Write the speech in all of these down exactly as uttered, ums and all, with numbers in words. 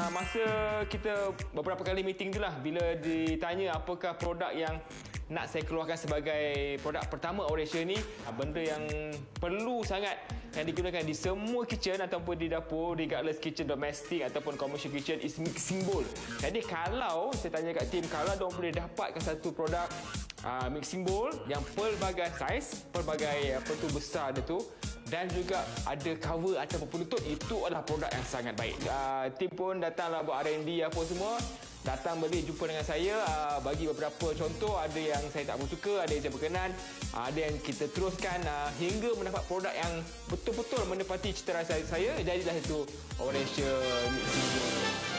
uh, masa kita beberapa kali meeting tu lah, bila ditanya apakah produk yang nak saya keluarkan sebagai produk pertama Oransia ni, benda yang perlu sangat yang digunakan di semua kitchen ataupun di dapur, regardless kitchen domestic ataupun commercial kitchen, is mixing bowl. Jadi kalau saya tanya kat tim, kalau diorang boleh dapatkan satu produk uh, mixing bowl yang pelbagai saiz, pelbagai apa tu besar dia tu, dan juga ada cover ataupun penutup, itu adalah produk yang sangat baik. Uh, tim pun datanglah buat R and D apa semua. Datang balik jumpa dengan saya, uh, bagi beberapa contoh, ada yang saya tak bersuka, ada yang saya berkenan, uh, ada yang kita teruskan uh, hingga mendapat produk yang betul-betul menepati cita rasa saya. Jadilah itu Oransia Mixing Bowl.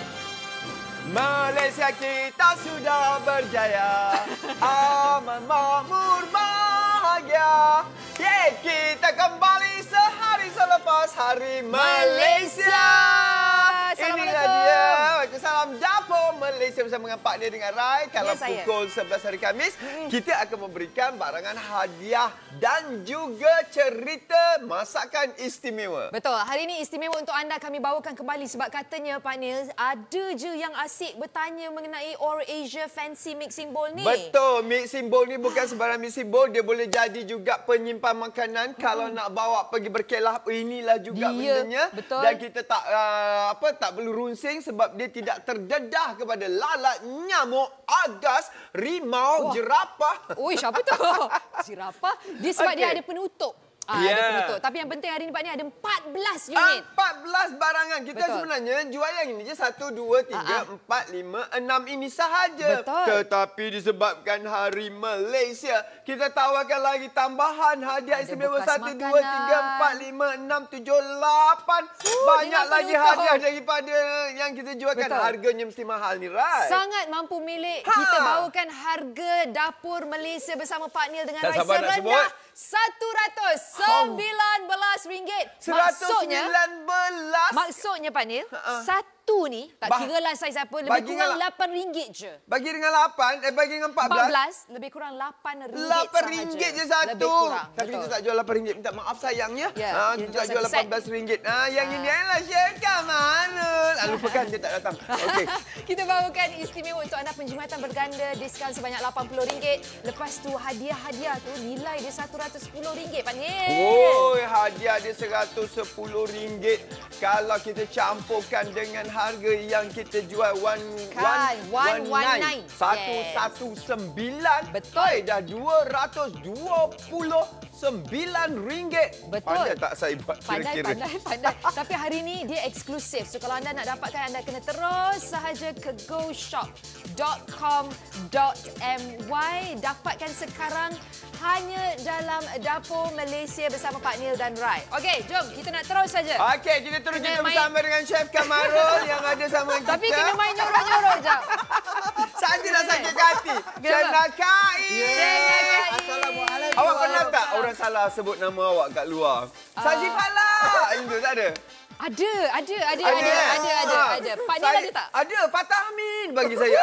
Malaysia kita sudah berjaya, aman makmur bahagia. Yeah, kita kembali sehari selepas hari Malaysia. Inilah dia. Salam Dapur Malaysia bersama dengan Pak Nia dengan Rai. Kalau ya, pukul sebelas hari Khamis, hmm. kita akan memberikan barangan hadiah dan juga cerita masakan istimewa. Betul. Hari ini istimewa untuk anda kami bawakan kembali sebab katanya Pak Nia, ada je yang asyik bertanya mengenai Oransia Fancy Mixing Bowl ni. Betul. Mixing bowl ni bukan sembarang mixing bowl. Dia boleh jadi juga penyimpan makanan. Hmm. Kalau nak bawa pergi berkelah, inilah juga dia, bendanya. Betul. Dan kita tak uh, apa tak perlu runsing sebab dia tidak terdedah kepada lalat, nyamuk, agas, rimau, wah, jerapah. Ui, siapa tu? Jerapah. Dia sebab okay. dia ada penutup. Ah, yeah. Ada penutup. Tapi yang penting hari ni Pak Nia ada empat belas unit. empat belas barangan. Kita betul. Sebenarnya jual yang ini je satu, dua, tiga, empat, lima, enam ini sahaja. Betul. Tetapi disebabkan hari Malaysia, kita tawarkan lagi tambahan hadiah istimewa satu, dua, tiga, empat, lima, enam, tujuh, lapan. Uh, Banyak lagi penutup. Hadiah daripada yang kita jualkan. Betul. Harganya mesti mahal ni, Rai. Sangat mampu milik. Ha. Kita bawakan harga dapur Malaysia bersama Pak Nil dengan Rai serendah satu ratus sembilan belas ringgit. Maksudnya, sembilan belas. Maksudnya Pak Nil, uh-uh. satu ni, tak kira lah saiz apa, lebih kurang lapan ringgit je. Bagi dengan lapan, eh bagi dengan empat belas. empat belas, lebih kurang lapan ringgit lapan ringgit je satu. Lebih kurang. Tapi betul. kita tak jual lapan ringgit. Minta maaf sayangnya. Yeah, ha, kita tak jual lapan belas ringgit. Ha, yang uh. ini adalah Chef Kamarul. Ah, lupakan dia tak datang. Okey. Kita bawakan istimewa untuk anda penjimatan berganda, diskaun sebanyak lapan puluh ringgit. Lepas tu hadiah-hadiah tu nilai dia satu ratus sepuluh ringgit Pak Nil. Oh, hadiah dia seratus sepuluh ringgit. Kalau kita campurkan dengan harga yang kita jual one kan, one one nine satu satu sembilan, betul, dah dua ratus dua puluh sembilan ringgit. Betul. Pandai tak saya buat kira-kira? Pandai, pandai, pandai. Tapi hari ini dia eksklusif. So kalau anda nak dapatkan, anda kena terus sahaja ke go shop dot com dot my. Dapatkan sekarang hanya dalam Dapur Malaysia bersama Pak Nil dan Rai. Okey, jom kita nak terus saja. Okey, kita terus kita bersama dengan Chef Kamarul yang ada sama kita. Tapi kena main nyorok-nyorok je. Saja nak sakit hati. Chef Nakai. Yeah. Assalamualaikum. Awak pernah tak orang salah sebut nama awak kat luar? Uh. Saji Fala. Itu tak ada? Ada, ada, ada, ada, ada, ada, ada, ada. Pak Nil ada tak? Ada, Fatah Amin bagi saya.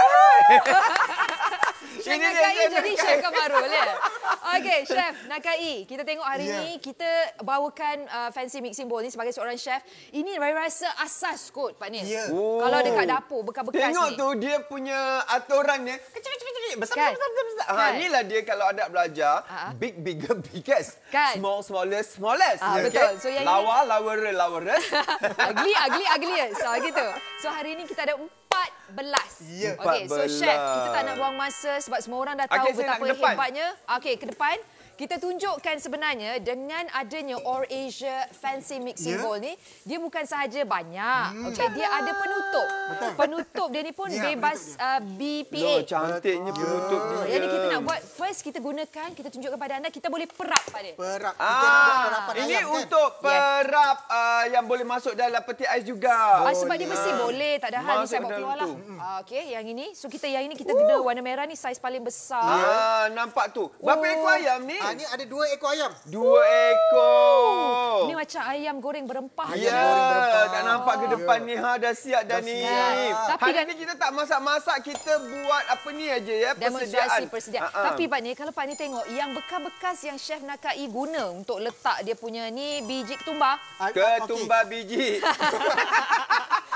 Chef Nakai jadi Chef Kamarul ya. Okey, Chef Nakai, kita tengok hari yeah. ni kita bawakan uh, fancy mixing bowl ni sebagai seorang chef. Ini Rai rasa asas kot Pak Nil. Yeah. Oh. Kalau dekat dapur bekas-bekas ni. Tengok tu dia punya aturannya kecil-kecil, besar-besar. Kan? Ha, inilah dia kalau ada belajar, uh-huh. big bigger biggest, kan? Small smallest smallest. Ah, okay? Betul. So yang lawa lower lowerest. ugly ugly ugliest. So gitu. So hari ni kita ada empat belas. Yeah. Okey, so chef, kita tak nak buang masa sebab semua orang dah tahu okay, betapa hebatnya. Okey, ke depan kita tunjukkan sebenarnya dengan adanya Oransia Fancy Mixing yeah. Bowl ni, dia bukan sahaja banyak. Hmm. Okey, dia ada penutup. Betul. Penutup dia ni pun yeah, bebas uh, B P A. Loh, cantiknya yeah. penutup dia. Jadi kita nak buat first kita gunakan, kita tunjukkan pada anda, kita boleh perap pada. Perap. Ah, ini ayam, untuk kan? perap yes. uh, yang boleh masuk dalam peti ais juga. Ah, sebab dia besi boleh, tak ada hal ni saya bawa keluar lah. Ah, okey, yang ini. So kita yang ini kita guna warna merah ni saiz paling besar. Ah, nampak tu. Berapa oh. ekor ayam ni? Ah, ni ada dua ekor ayam. Dua ekor. Ini macam ayam goreng berempah. Ya, yeah. dah nampak ke depan yeah. ni. Ha, dah siap dah, dah ni. Siap. Tapi hari kan, ni kita tak masak-masak. Kita buat apa ni aja ya, demonstrasi persediaan. Uh -uh. Tapi Pak Ni, kalau Pak Ni tengok, yang bekas-bekas yang Chef Nakai guna untuk letak dia punya ni biji ketumbar. Ketumbar biji. Ketumbar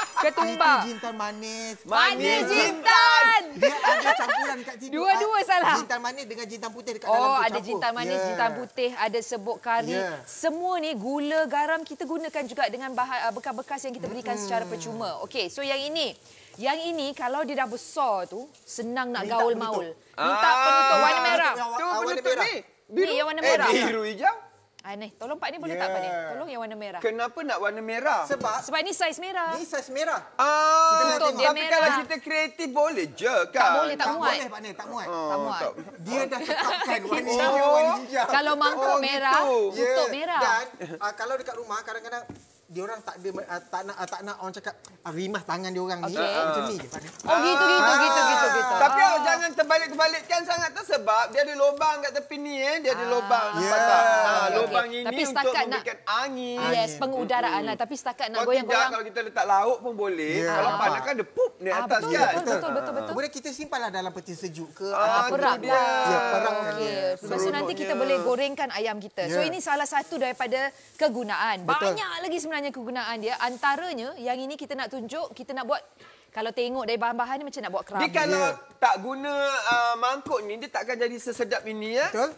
Tambah. Itu jintan manis. Mana jintan? Dia ada campuran kat situ. Dua-dua Ah, salah. Jintan manis dengan jintan putih dekat Oh, dalam tu ada campur. jintan manis, Yeah. jintan putih, ada serbuk kari. Yeah. Semua ni gula, garam kita gunakan juga dengan bahan bekas-bekas yang kita berikan hmm. secara percuma. Okey, so yang ini. Yang ini kalau dia dah besar tu senang nak Minta gaul penutup. maul. Minta penutup warna merah. Yang Tu warna penutup merah. ni. Ni yang warna Eh, merah. biru hijau. Ah ni, tolong Pak ni boleh Yeah. tak Pak ni? Tolong yang warna merah. Kenapa nak warna merah? Sebab Sebab ni saiz merah. ni saiz merah. Ah, Tutup dia tapi merah. kalau kita kreatif boleh je kan? Tak boleh, tak Tak muat. boleh, Pak Nen, tak muat. Tak muat. Dia dah tetapkan warna Oh. hijau, warna hijau. Kalau mangkuk Oh, merah, gitu. tutup Ya, merah. Dan uh, kalau dekat rumah kadang-kadang dia orang tak ada uh, tak nak uh, tak nak orang cakap uh, rimah tangan dia orang ni. Okey. Macam ni je, Pak Nen. Oh gitu gitu Ah. gitu gitu gitu. Tapi Ah. awak jangan terbalik-terbalikkan sangat tu sebab dia ada lubang kat tepi ni eh. Dia ada Ah. lubang. Ya. Nampak tak? Ah, Okey, lubang okey. ini Tapi untuk setakat nak- memberikan angin. Yes, pengudaraan lah. Tapi setakat nak Kalau tidak, goyang-goyang. kalau kita letak lauk pun boleh. Ya. Kalau Ah. panas kan dia pup di Ah, atas betul, kan. betul, betul, betul, betul. Kemudian kita simpanlah dalam peti sejuk ke Ah, ataupun Perak tu dia. lah. Ya, perak. Okey. Lepas tu nanti kita Seronoknya. boleh gorengkan ayam kita. So Ya. ini salah satu daripada kegunaan. Betul. Banyak lagi sebenarnya kegunaan dia. Antaranya yang ini kita nak tunjuk, kita nak buat, kalau tengok dari bahan-bahan ni macam nak buat Dia kerabu. kalau tak guna uh, mangkuk ni, dia takkan jadi sesedap ini ya. Betul?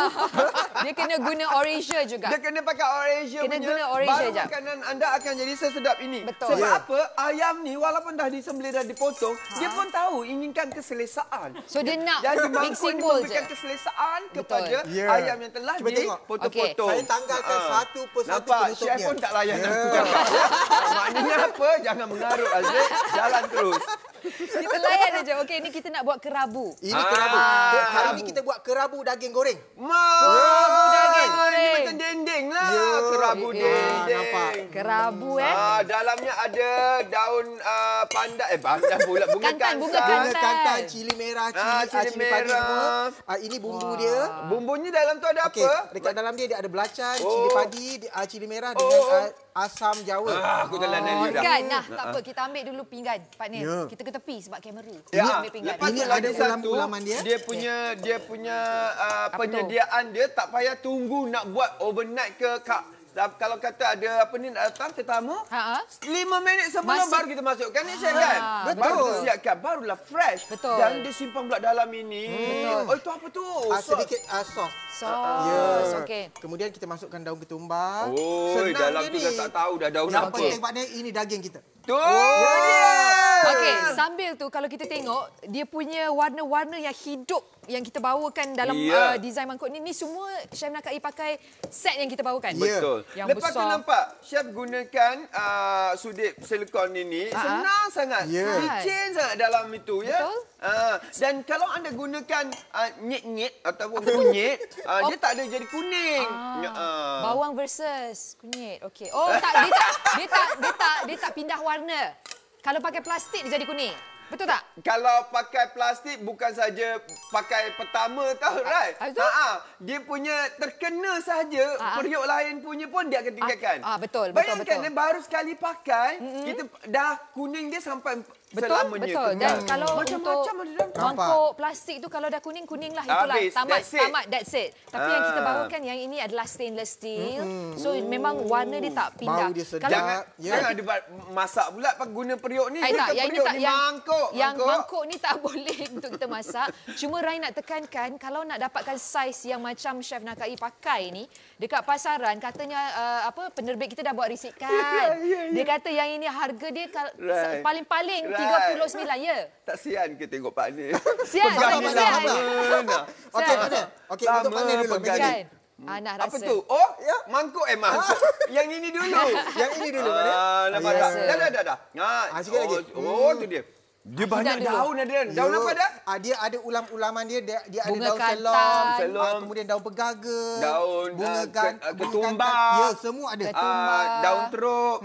Dia kena guna Eurasia juga. Dia kena pakai Eurasia Kena punya. guna Eurasia baru jap. makanan anda akan jadi sesedap ini. Betul. Sebab Ya. apa? Ayam ni walaupun dah disembelih dah dipotong, dia pun tahu inginkan keselesaan. So dia nak Jadi mangkuk mixing ni bowl memberikan je. keselesaan kepada Ya. ayam yang telah Cuba tengok. dipotong-potong. Saya tanggalkan Ah. satu persatu Nampak? penutup Chef dia. pun tak layan Ya. aku cakap. Maknanya apa? Jangan mengarut Aziz. Jalan terus. Kita layan aja. Okey, ni kita nak buat kerabu. Ini Ah. kerabu. Ke- Hari Kerabu. ini kita buat kerabu daging goreng. Mau. Kerabu daging goreng. Ini macam dendeng lah. Ya. Kerabu Eh, eh. dendeng. Nampak. Kerabu eh. Ah, dalamnya ada daun uh, pandan. Eh, pandan pula. Bunga Kantan, kantan. bunga Bunga Kantan. kantan, cili merah, cili, Ah, ah, cili cili padi merah. semua. Ah, ini bumbu dia. Bumbunya dalam tu ada Okey, apa? dekat dalam dia dia ada belacan, Oh. cili padi, di- ah, cili merah Oh. dengan ah, asam Jawa. Ah, aku telan Oh, dia dah. kan? Nah, tak apa. Kita ambil dulu pinggan. Pak Nen, Ya. kita ke tepi sebab kamera. Ya, Ambil pinggan. lepas Ini tu ada lagi satu, ulam-ulaman dia. Dia punya dia punya uh, Apa tu? penyediaan dia tak payah tunggu nak buat overnight ke kak. Kalau kata ada apa ni datang tetamu, Ha, ha. lima minit sebelum Masih- baru kita masukkan ni saya Ah, kan. betul. Baru kita siapkan, barulah fresh. Betul. Dan dia simpan pula dalam ini. Betul. Oh, itu apa tu? Ah, Sos. sedikit ah, sos. Sos. Ya. Okey. Kemudian kita masukkan daun ketumbar. Oh, Senang dalam dia tu ni. dah tak tahu dah daun Yang apa. penting Pak Nen, ini daging kita. Tu dia. Okey, sambil tu kalau kita tengok dia punya warna-warna yang hidup yang kita bawakan dalam Ya. uh, design mangkuk ni, ni semua Chef Nakai pakai set yang kita bawakan. Ya. Betul. Yang Lepas tu besar. nampak chef gunakan uh, sudip silikon ini Ha-ha. senang sangat. Ya. Licin sangat dalam itu ya. Betul. Uh, dan kalau anda gunakan uh, nyit-nyit ataupun kunyit, uh, Oh. dia tak ada jadi kuning. Ah, Uh. bawang versus kunyit. Okey. Oh, tak dia tak dia tak dia tak dia tak pindah warna. Kalau pakai plastik dia jadi kuning. Betul tak? Kalau pakai plastik bukan saja pakai pertama tau, right? ah, betul. Ha, dia punya terkena saja Ah, ah. periuk lain punya pun dia akan tinggalkan. Ah, ah, betul, betul, Bayangkan betul. dia baru sekali pakai, mm-hmm. kita dah kuning dia sampai Betul, selamanya. betul. kekal. Dan kalau macam-macam ada untuk dalam. mangkuk plastik tu kalau dah kuning, kuning lah. Itulah. Habis, Tamat, that's it. tamat, that's it. Tapi yang kita Ah. bawakan yang ini adalah stainless steel. So memang warna dia tak pindah. Bau dia sedap. Kalau Jangan, Ya. jangan ada buat masak pula pakai guna periuk ni. Eh, Kita tak, yang ini periuk tak, ni yang, mangkuk. yang mangkuk ni tak boleh untuk kita masak. Cuma Rai nak tekankan, kalau nak dapatkan saiz yang macam Chef Nakai pakai ni, dekat pasaran katanya uh, apa penerbit kita dah buat risikan. Ya, ya, ya. Dia kata yang ini harga dia kal- Right. paling-paling Right. tiga puluh sembilan, ya. Tak sian ke tengok Pak Nin? Sian, Pegang tak ni sian. lama. Okey, Pak Nin. Okey, untuk Pak Nin dulu. pegang Megang ni. ni. Kan? Ah, nak Apa rasa. tu? Oh, ya. Mangkuk eh mangkuk. Yang ini dulu. Yang ini dulu, Pak Nin. Ah, nampak Ya. tak? Dah, dah, dah. dah. Ah, Ah, sikit oh, lagi. Oh, tu dia. Dia banyak dulu. daun ada. Daun Ya. apa dah? Ah, dia ada ulam-ulaman dia, dia, dia ada Bunga daun kantan. selom, Selom. ah, kemudian daun pegaga, Daun, bunga ah, gan, ke- ah, bunga ketumbar. kantan. Ya, semua ada. Ketumbar. Ah, daun teruk.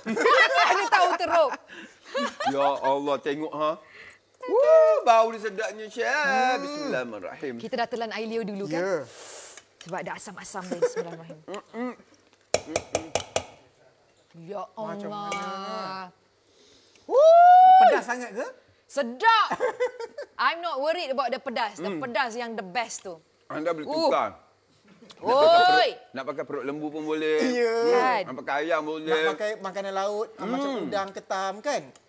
Ada tahu teruk. Ya Allah, tengok ha. Woo, bau dia sedapnya, Chef. Bismillahirrahmanirrahim. Kita dah telan air liur dulu kan? Ya. Sebab ada asam-asam dan bismillahirrahmanirrahim. Ya Macam Allah. Pedas sangat ke? Sedap. I'm not worried about the pedas. The pedas yang the best tu. Anda boleh Uh. tukar. Oi. Nak pakai perut lembu pun boleh. Ya. Kan? Nak pakai ayam Nak boleh. pakai makanan laut, ah, macam udang ketam kan?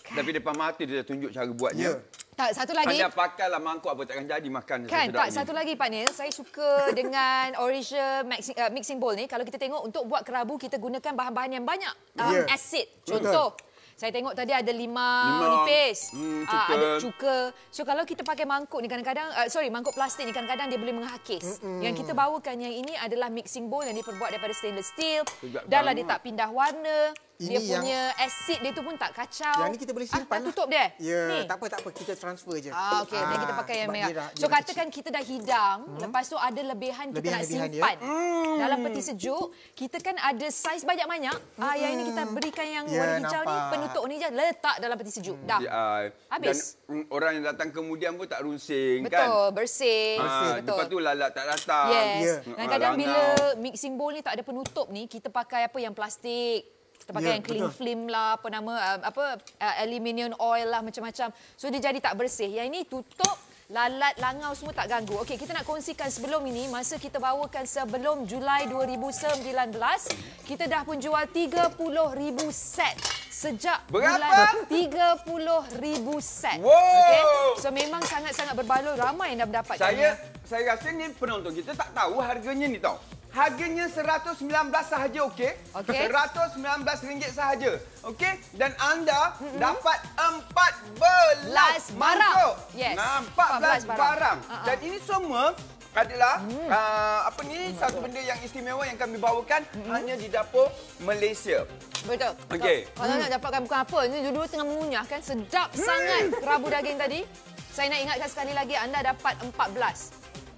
Tapi depan mata dia dah tunjuk cara buatnya. Ya. Tak, satu lagi. Anda pakailah mangkuk apa takkan jadi makan Kan, tak, ni. satu lagi Pak Nil, saya suka dengan Eurasia mixing, uh, mixing bowl ni. Kalau kita tengok untuk buat kerabu, kita gunakan bahan-bahan yang banyak. Um, Yeah. Asid, contoh. Saya tengok tadi ada limau Limau, nipis, hmm, ah, cuka. ada cuka. So kalau kita pakai mangkuk ni kadang-kadang, uh, sorry mangkuk plastik ni kadang-kadang dia boleh menghakis. Mm-mm. Yang kita bawakan yang ini adalah mixing bowl yang diperbuat daripada stainless steel. Tegak Dan lah banget. dia tak pindah warna. Ini Dia yang- punya asid dia tu pun tak kacau. Yang ni kita boleh simpan. Ah, tak lah. tutup dia? Ya, Ni? tak apa, tak apa. Kita transfer je. Ah, okey. Dan kita pakai yang sebab merah. dia dah- So, dia dah katakan kita dah hidang, hmm. lepas tu ada lebihan kita nak Lebihan-lebihan dia. simpan. Dalam peti sejuk, kita kan ada saiz banyak-banyak. Hmm. Ah, yang ini kita berikan yang Ya, warna hijau ni, nampak. penutup ni je, letak dalam peti sejuk. Dah. Ya, Habis. Dan mm, orang yang datang kemudian pun tak runsing Betul, kan. bersih. Ha, Betul. lepas tu lalat tak datang. Yes. Ya. Dan Ah, kadang langau. bila mixing bowl ni tak ada penutup ni, kita pakai apa yang plastik. Kita pakai Ya, yang cling betul. film lah, apa nama, uh, apa uh, aluminium oil lah, macam-macam. So dia jadi tak bersih. Yang ini tutup, lalat, langau semua tak ganggu. Okey, kita nak kongsikan sebelum ini, masa kita bawakan sebelum Julai dua ribu sembilan belas, kita dah pun jual tiga puluh ribu set. Sejak Berapa? bulan tiga puluh ribu set. Wow. Okey. So memang sangat-sangat berbaloi, ramai yang dah mendapatkan. Saya saya rasa ni penonton kita tak tahu harganya ni tau. Harganya seratus sembilan belas sahaja, okey? Okey. seratus sembilan belas ringgit sahaja. Okey? Dan anda mm-hmm. dapat empat belas barang. mangkuk. Yes. Nah, empat belas barang. barang. Uh-uh. Dan ini semua adalah Hmm. uh, apa ni satu benda yang istimewa yang kami bawakan Hmm. hanya di dapur Malaysia. Betul. Okey. Kalau nak dapatkan bukan apa, ini dua-dua tengah mengunyah kan. Sedap Hmm. sangat kerabu daging tadi. Saya nak ingatkan sekali lagi, anda dapat empat belas.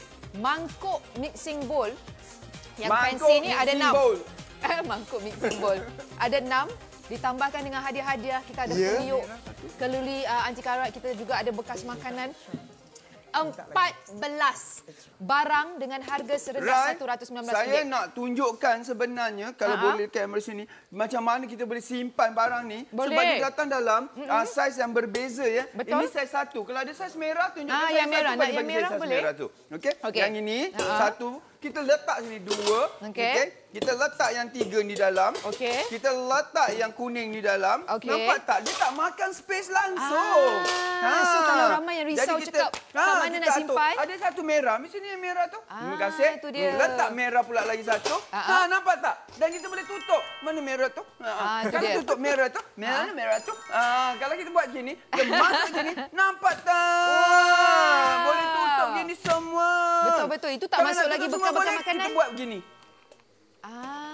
Mangkuk mixing bowl yang Mangkuk fancy ni ada mixing enam. bowl. Mangkuk mixing bowl. Ada enam. Ditambahkan dengan hadiah-hadiah. Kita ada Ya. periuk, keluli uh, anti karat. Kita juga ada bekas makanan. empat belas barang dengan harga serendah Rai, satu ratus sembilan belas saya ringgit. nak tunjukkan sebenarnya kalau Ha-ha. boleh kamera sini macam mana kita boleh simpan barang ni. Boleh. Sebab dia datang dalam uh, saiz yang berbeza ya. Betul. Ini saiz satu. Kalau ada saiz merah tunjukkan Ah, saiz yang merah. satu. Nak Bagi- yang bagi merah saiz boleh? merah tu. Okey. Okey. Yang ini Ha-ha. satu. Kita letak sini dua. Okey. Okey. Kita letak yang tiga ni dalam. Okey. Kita letak yang kuning ni dalam. Okey. Nampak tak? Dia tak makan space langsung. Ah, so kalau ramai yang risau Jadi cakap, kat mana kita nak atur. simpan? Ada satu merah. Mesti ni yang merah tu. Ah, Terima kasih. tu dia. Hmm, letak merah pula lagi satu. Ah, Ha, ah. nampak tak? Dan kita boleh tutup. Mana merah tu? Ha, Ah, tu kalau dia. tutup merah tu, merah Ah. merah tu. Ah, kalau kita buat gini, kita masuk gini, nampak tak? Wah. Boleh tutup gini semua. Betul, betul. Itu tak Kalau masuk nak lagi tutup semua bekas-bekas boleh, makanan? Kita buat begini. Ah.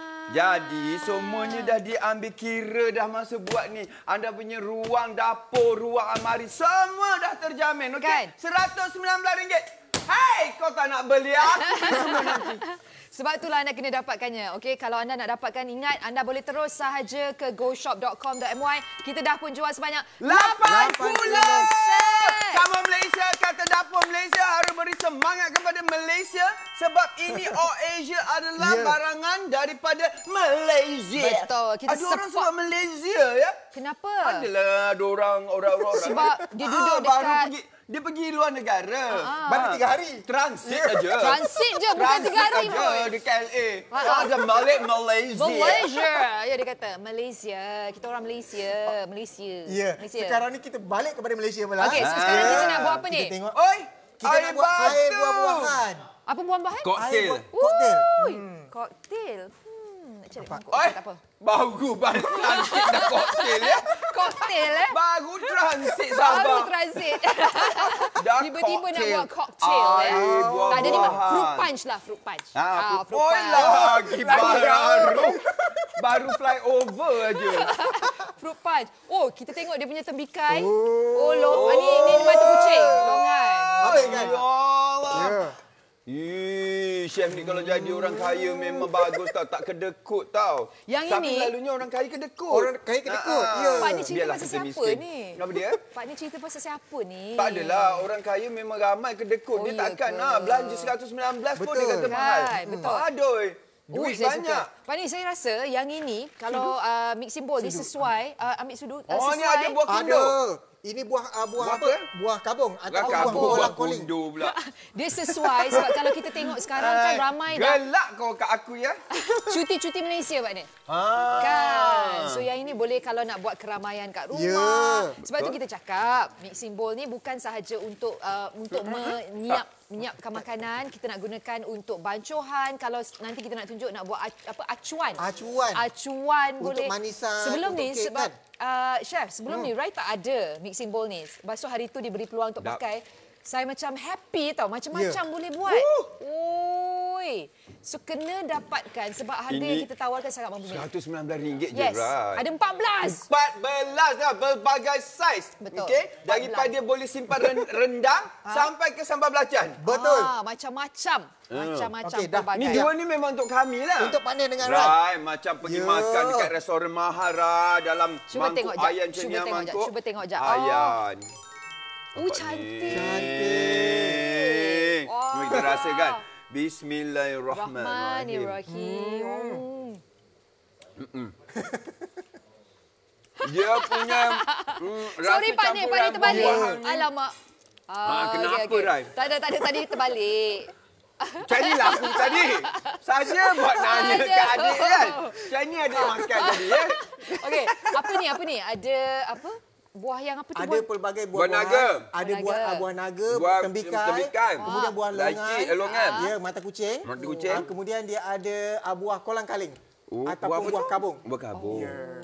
Jadi semuanya dah diambil kira dah masa buat ni. Anda punya ruang dapur, ruang almari semua dah terjamin, okey? Kan? seratus sembilan belas ringgit. Hai, kau tak nak beli aku semua nanti. Sebab itulah anda kena dapatkannya. Okey, kalau anda nak dapatkan, ingat anda boleh terus sahaja ke go shop dot com dot my. Kita dah pun jual sebanyak lapan puluh set. Kamu Malaysia, kata dapur Malaysia harus beri semangat kepada Malaysia sebab ini All Asia adalah Ya. barangan daripada Malaysia. Betul. Kita Ada orang support. sebab Malaysia ya. Kenapa? Adalah ada orang orang-orang. Sebab dia duduk baru dekat- pergi, dia pergi luar negara. Ah. Baru tiga hari. Transit aja. Transit je, bukan tiga hari aja pun. dekat L A. Ah, Oh, ah. ada balik Malaysia. Malaysia. Ya, dia kata Malaysia. Kita orang Malaysia. Malaysia. Ya. Malaysia. Sekarang ni kita balik kepada Malaysia malah. Okey, so sekarang Ah. kita nak buat apa ni? Kita tengok. Oi, Kita air nak buat air batu. buah-buahan. Apa buah-buahan? Koktel. Air buah- koktel. Ui, koktel. Hmm, nak cari mangkuk. Oi, Tak apa. baru baru transit dah koktel ya. Koktel eh. Baru transit Baru Sabah. transit. Dah Tiba-tiba nak koktel. buat cocktail eh. Air Tak ada ni mah. buah-buahan. Fruit punch lah, fruit punch. Ah, fruit oh, punch. lagi baru. Baru fly over aja. Fruit punch. Oh, kita tengok dia punya tembikai. Oh, long. Ah, ni, ni mata kucing. Longan. Apa kan? Ya Allah. Ya. Ih, chef ni kalau jadi orang kaya memang bagus tau. Tak kedekut tau. Yang Tapi ini- selalunya orang kaya kedekut. Orang kaya kedekut, Ah, ya. Pak ni cerita biarlah pasal kita siapa miskin. ni? Apa dia? Pak ni cerita pasal siapa ni? Tak adalah. Orang kaya memang ramai kedekut. Oh, dia ya takkan ke? ah, belanja seratus sembilan belas pun dia Betul. kata mahal. Kan, betul. Aduh. Duit saya banyak. Suka. Pak Ni, saya rasa yang ini kalau uh, mixing bowl ni sesuai uh, ambil sudut uh, Oh, sesuai. ni ada buah kundo. Ada. Ini buah uh, buah, Buah apa? apa? Buah kabung atau Buah buah kabung, buah kolang koling. kundo pula. Dia sesuai sebab kalau kita tengok sekarang kan ramai dah Gelak kau kat aku ya. cuti-cuti Malaysia Pak Ni. Ah. Kan. So yang ini boleh kalau nak buat keramaian kat rumah. Ya, Sebab tu kita cakap mixing bowl ni bukan sahaja untuk uh, untuk menyiap menyiapkan makanan, kita nak gunakan untuk bancuhan. Kalau nanti kita nak tunjuk nak buat apa acuan. Acuan. Acuan Untuk boleh. manisan, Sebelum untuk ni kek sebab kan? uh, chef, sebelum hmm. ni Rai tak ada mixing bowl ni. Lepas tu hari tu diberi peluang untuk Dap. pakai. Saya macam happy tau, macam-macam Ya. boleh buat. Oi. So kena dapatkan sebab harga Ini yang kita tawarkan sangat membumi. seratus sembilan belas ringgit je, Yes. Rai. Ada empat belas. empat belas dah berbagai saiz. Betul. Okey, empat belas. daripada boleh simpan ren- rendang sampai ke sambal belacan. Betul. Ah, macam-macam. Macam-macam Okey, dah. pelbagai. Ni dua ni memang untuk kami lah. Untuk pandai dengan Rai. Rai, macam pergi Ya. makan dekat restoran mahal Rai, dalam Cuba mangkuk tengok jap. ayan Cuba cenyah tengok jap. mangkuk. Cuba tengok jap. Ayan. Oh, cantik. Cantik. Wah. Kita rasakan. Bismillahirrahmanirrahim. Rahmanirrahim. Hmm. Dia punya mm, rasa Sorry Pak Nik, Pak Nik campuran terbalik. buah-buahan ni. Alamak. Ah, kenapa, Rai? Tak ada, tak ada. Tadi terbalik. Macam ni lah aku tadi. Saja buat nanya Aduh. kat adik kan. Macam ni adik makan tadi ya. Okey, apa ni? Apa ni? Ada apa? Buah yang apa tu? Ada buah? pelbagai Buah buah-buahan. naga. Ada Buah buah naga. buah naga, Buah tembikai, tembikai. kemudian buah Laci, longan. eh, longan. Ya, mata kucing. Mata kucing. Ah, kemudian dia ada ah, buah kolang kaling. Oh, ataupun apa buah tu? kabung. Buah kabung.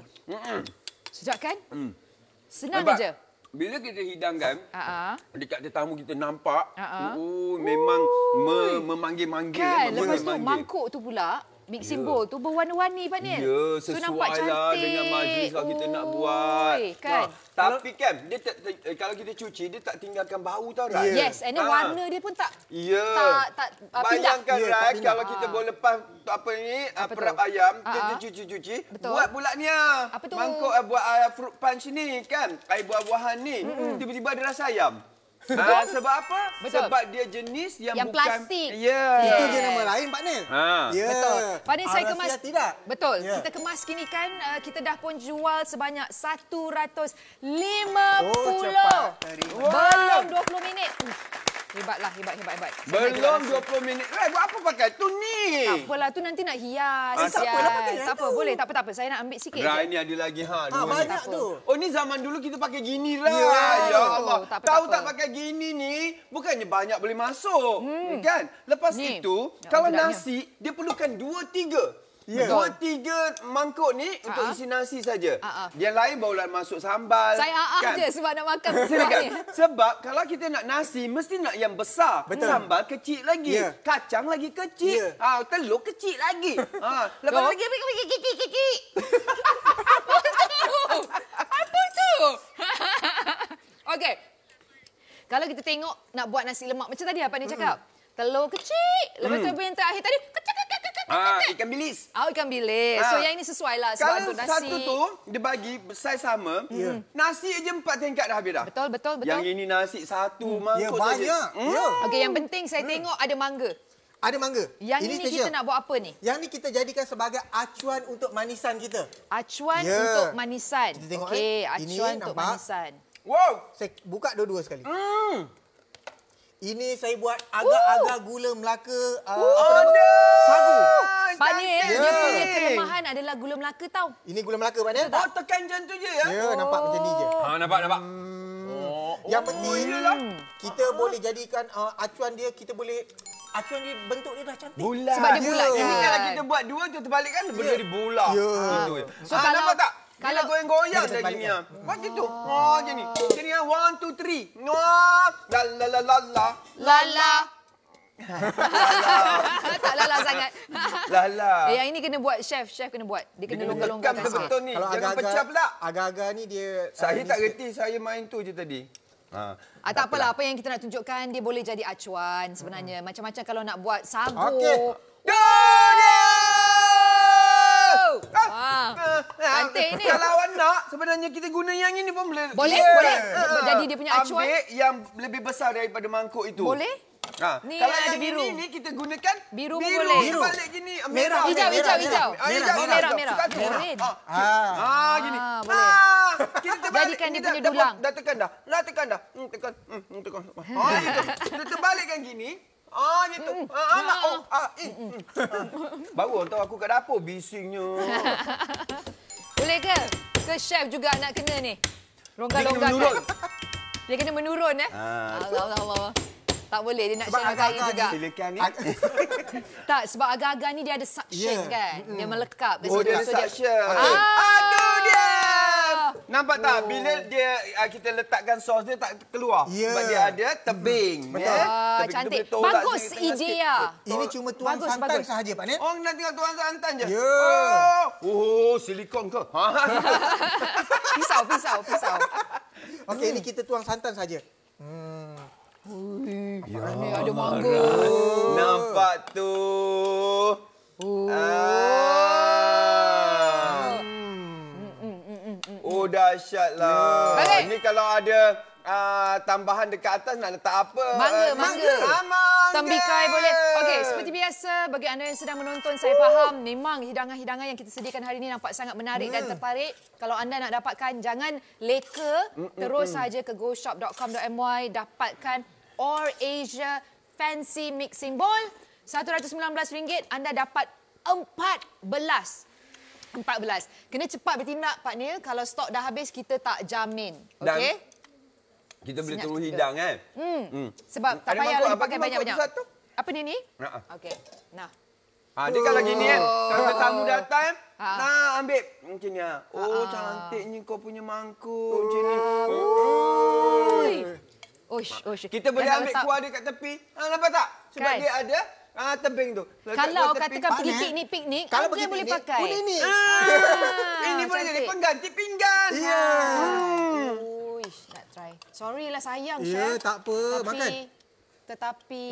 Sedap kan? Hmm. Senang Nampak? aja. Bila kita hidangkan, Ah, ah. dekat tetamu kita nampak, Ha-ha. oh, memang me, memanggil-manggil. Kan, eh, lepas tu memanggil-manggil. mangkuk tu pula mixing bowl tu berwarna-warni Pak Nil. Ya, So, sesuai nampak cantik. lah dengan majlis kalau kita nak buat. Oi, kan? Ha, tapi kan, dia tak, eh, kalau kita cuci, dia tak tinggalkan bau tau, Rai. Yes, and then Ha. warna dia pun tak Ya. tak tak uh, pindah. Bayangkan, Ya, tak Rai, pindah. kalau kita boleh lepas apa ni, Apa perap tu? ayam, Ah, kita ah. cuci-cuci, Betul. buat pula ni ah. Apa tu? Mangkuk ah, buat ah, fruit punch ni kan, air buah-buahan ni. Tiba-tiba ada rasa ayam. Ha, sebab apa? Betul. Sebab dia jenis yang, Yang bukan plastik. Ya. Itu je nama lain, Pak Nil. Ha. Ya. Betul. Pak Nil, saya Ah, kemas. rahsia tidak. Betul. Ya. Kita kemas kini kan uh, kita dah pun jual sebanyak seratus lima puluh. Oh, cepat. Terima. Belum dua puluh minit. Hebatlah, hebat, hebat, hebat. Saya nak Belum rasa. dua puluh minit. Rai, buat apa pakai tu ni? Tak apalah, tu nanti nak hias. Ah, tak Sial. apalah, pakai yang Tak apa, tu. boleh. Tak apa, tak apa. Saya nak ambil sikit Rai je. ni ada lagi ha. Ah, dua ni. banyak apa. tu. Oh ni zaman dulu kita pakai gini Rai. Ya. Ya Allah. Tak apa, Tahu tak tak apa. pakai gini ni bukannya banyak boleh masuk. Hmm. Kan? Lepas Ni. itu Ya, kalau sedapnya. nasi dia perlukan dua tiga. Ya. Dua tiga mangkuk ni untuk Ah, ah. isi nasi saja. Ah, ah. Yang lain barulah masuk sambal. Saya ah kan? je sebab nak makan Silakan. buah ni. Sebab kalau kita nak nasi, mesti nak yang besar. Betul. Sambal kecil lagi. Ya. Kacang lagi kecil. Ya. Ah, telur kecil lagi. ah, lepas Loh. lagi, lagi, lagi, kiki, kiki. Apa tu? Apa tu? Okey. Kalau kita tengok nak buat nasi lemak macam tadi apa ni cakap? Telur kecil. Lepas tu apa yang terakhir tadi? Kecil, kecil, kecil, kecil. Ah, ikan bilis. Oh, ikan bilis. Ah. So yang ini sesuai lah sebab Kalau untuk nasi. satu tu, dia bagi saiz sama, Ya. nasi aja empat tingkat dah habis dah. Betul, betul, betul. Yang ini nasi satu Ya, mangkuk banyak. saja. Hmm. Ya. Okey, yang penting saya tengok ada mangga. Ada mangga. Yang ini, special. kita nak buat apa ni? Yang ni kita jadikan sebagai acuan untuk manisan kita. Acuan Ya. untuk manisan. Kita tengok, Okey, eh. Ini acuan untuk nampak? manisan. Wow. Saya buka dua-dua sekali. Hmm. Ini saya buat agak-agak gula Melaka uh, apa Oh, nama? Sagu. Pak Nil, Ya. dia punya kelemahan adalah gula Melaka tau. Ini gula Melaka, Pak Nil. Oh, tekan macam tu je ya? Ya, nampak macam ni je. Ah, nampak, nampak. Yang Oh, penting iyalah. kita boleh jadikan uh, acuan dia, kita boleh acuan dia bentuk dia dah cantik. Bulat. Sebab dia bulat, Ini kan? kalau kita buat dua tu terbalik kan, benda dia bulat. Ya. Gitu. So, ah, kalau- nampak tak? Kalau kalau- goyang-goyang Dia dah terbalik gini kan? ah. Buat gitu. Oh, macam ni. Macam ni ah. One, two, three. Wah. La la la la la. Lala. Tak lala sangat. La la. Eh, yang ini kena buat chef, chef kena buat. Dia kena Dia kena longgar-longgarkan tekan sikit. betul ni. Kalau Jangan agak-agak- pecah pula. Agak-agak ni dia Saya uh, tak ni- reti, saya main tu je tadi. Ha. Ah, tak apalah, apa yang kita nak tunjukkan, dia boleh jadi acuan sebenarnya. Macam-macam kalau nak buat sagu. Okey. Dunia! Ah, cantik ni. Kalau awak nak, sebenarnya kita guna yang ini pun boleh. Boleh, Yeah. boleh. Ah. Jadi dia punya acuan. Ambil yang lebih besar daripada mangkuk itu. Boleh? Ha, Ni kalau ada yang biru. ini ni kita gunakan Biru pun biru. boleh. Biru balik gini. Merah, Hijau, merah, hijau, merah. hijau. Ah, Merah, hijau, merah, hijau. merah. Suka tu. Oren. Ah, Ah. ah, gini. Ah, boleh. Ah, kita terbalik. Jadikan dia Ini punya dah- dah- dulang. Dah tekan dah. Dah tekan dah. Hmm, tekan. Hmm, hmm, tekan. Ah, gitu. Kita terbalikkan gini. Ah, gitu. Ah, ah, oh, ah, eh. hmm. Baru orang tahu aku kat dapur bisingnya. Boleh ke? Ke chef juga nak kena ni. Dia kena Longgar-longgar. menurun. Dia kena menurun eh. Ah. Allah Allah Allah. Tak boleh dia nak Sebab channel kaya agak-agak juga. ni- Silakan ni. Tak, sebab agak-agak ni dia ada suction Ya. kan. Dia melekap. Oh, dia ada So suction. Ah. Aduh dia. Nampak tak? Bila dia uh, kita letakkan sos dia tak keluar. Ya. Sebab dia ada tebing. Betul. Ya? Ah, Tebing kita cantik. boleh tolak Bagus sini tengah idea. sikit. Ini cuma tuang Bagus, santan bagus. sahaja, Pak Nil. Oh, nak tengok tuang santan je? Ya. Oh, oh silikon ke? Ha. Pisau, pisau, pisau. Okey, ini kita tuang santan saja. Ni ada mangga. Nampak tu. Oh. Ah. Oh, dahsyatlah. Baik. Ni kalau ada uh, tambahan dekat atas nak letak apa? Mangga, Uh, mangga. Ah, mangga. Tembikai boleh. Okey, seperti biasa bagi anda yang sedang menonton, saya faham memang hidangan-hidangan yang kita sediakan hari ini nampak sangat menarik dan tertarik. Kalau anda nak dapatkan, jangan leka. Terus saja ke go shop dot com dot my, dapatkan All Asia Fancy Mixing Bowl. seratus sembilan belas ringgit anda dapat empat belas. empat belas. Kena cepat bertindak, Pak Nil. Kalau stok dah habis, kita tak jamin. Dan Okey? Kita boleh Senyap terus juga. hidang kan? Hmm. Hmm. Sebab tak Ada payah mangkuk, lagi abang pakai mangkuk banyak-banyak. tu satu. Apa ni ni? Ha. Okey. Nah. Ha, dia kalau gini kan, kalau tetamu datang, Ha. nah ambil macam ni. ah. Oh, Ha. cantiknya kau punya mangkuk macam ni. Ui. Uish, uish. Kita boleh Jangan ambil letak- kuah dia kat tepi. Ha, nampak tak? Sebab Kan? dia ada ah, tebing tu. Letak Kalau kat tepi. katakan pergi Pak, Nek. piknik-piknik, Kalau ada pergi boleh piknik, pakai. boleh ni. Ah, Ini boleh jadi cantik. pengganti pinggan. Ya. Uish, nak try. Sorry lah sayang, Ya, Chef. tak apa. Tapi, Makan. Tetapi,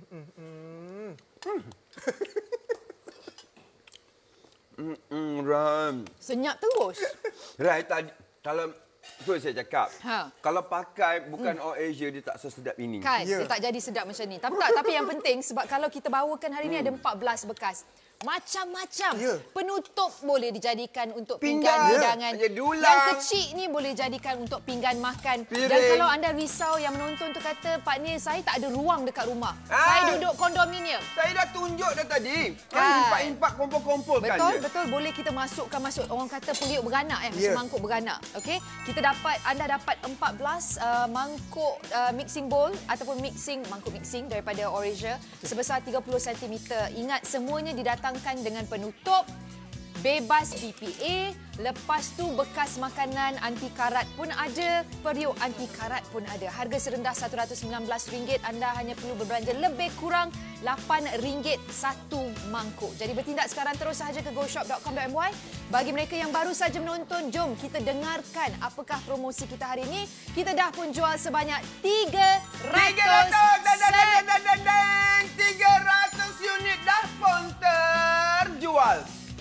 Hmm, Ram. senyap terus. Rai tadi kalau tu saya cakap. Ha. Kalau pakai bukan All Asia dia tak sesedap ini. Kan, Ya. dia tak jadi sedap macam ni. Tapi tak, tapi yang penting sebab kalau kita bawakan hari ni ada empat belas bekas. Macam-macam. Ya. Penutup boleh dijadikan untuk Pinggan. pinggan Ya. hidangan. Ada dulang. Yang kecil ni boleh jadikan untuk pinggan makan. Piring. Dan kalau anda risau yang menonton tu kata, Pak Nil, saya tak ada ruang dekat rumah. Ah. Saya duduk kondominium. Saya dah tunjuk dah tadi. Kan Kan. impak-impak kumpul-kumpulkan Betul, je. betul. Boleh kita masukkan masuk. Orang kata periuk beranak eh, macam Ya. mangkuk beranak. Okey. Kita dapat anda dapat empat belas uh, mangkuk uh, mixing bowl ataupun mixing mangkuk mixing daripada Eurasia sebesar tiga puluh sentimeter. Ingat semuanya didatangkan dengan penutup bebas B P A. Lepas tu bekas makanan anti karat pun ada, periuk anti karat pun ada. Harga serendah seratus sembilan belas ringgit, anda hanya perlu berbelanja lebih kurang lapan ringgit satu mangkuk. Jadi bertindak sekarang terus sahaja ke go shop dot com dot my. Bagi mereka yang baru saja menonton, jom kita dengarkan apakah promosi kita hari ini. Kita dah pun jual sebanyak tiga tiga ratus ratus dan dan dan set. dan dan dan tiga ratus unit dah pun terjual.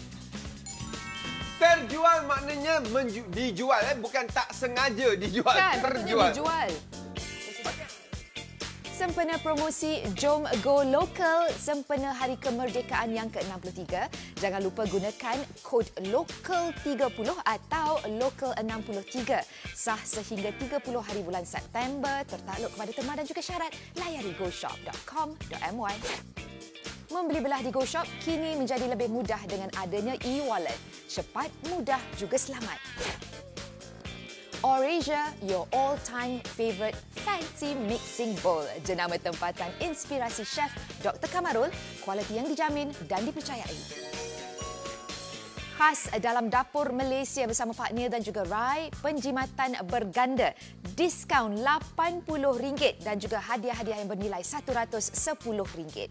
Terjual maknanya menju- dijual eh bukan tak sengaja dijual, Kan, patutnya terjual. dijual. Sempena promosi Jom Go Local sempena Hari Kemerdekaan yang ke enam puluh tiga. Jangan lupa gunakan kod LOCAL tiga puluh atau LOCAL enam puluh tiga. Sah sehingga tiga puluh hari bulan September. Tertakluk kepada terma dan juga syarat, layari go shop dot com dot my. Membeli belah di Go Shop kini menjadi lebih mudah dengan adanya e-wallet. Cepat, mudah juga selamat. Eurasia, your all-time favourite fancy mixing bowl. Jenama tempatan inspirasi chef Doktor Kamarul, kualiti yang dijamin dan dipercayai. Khas dalam dapur Malaysia bersama Pak Nil dan juga Rai, penjimatan berganda, diskaun lapan puluh ringgit dan juga hadiah-hadiah yang bernilai seratus sepuluh ringgit.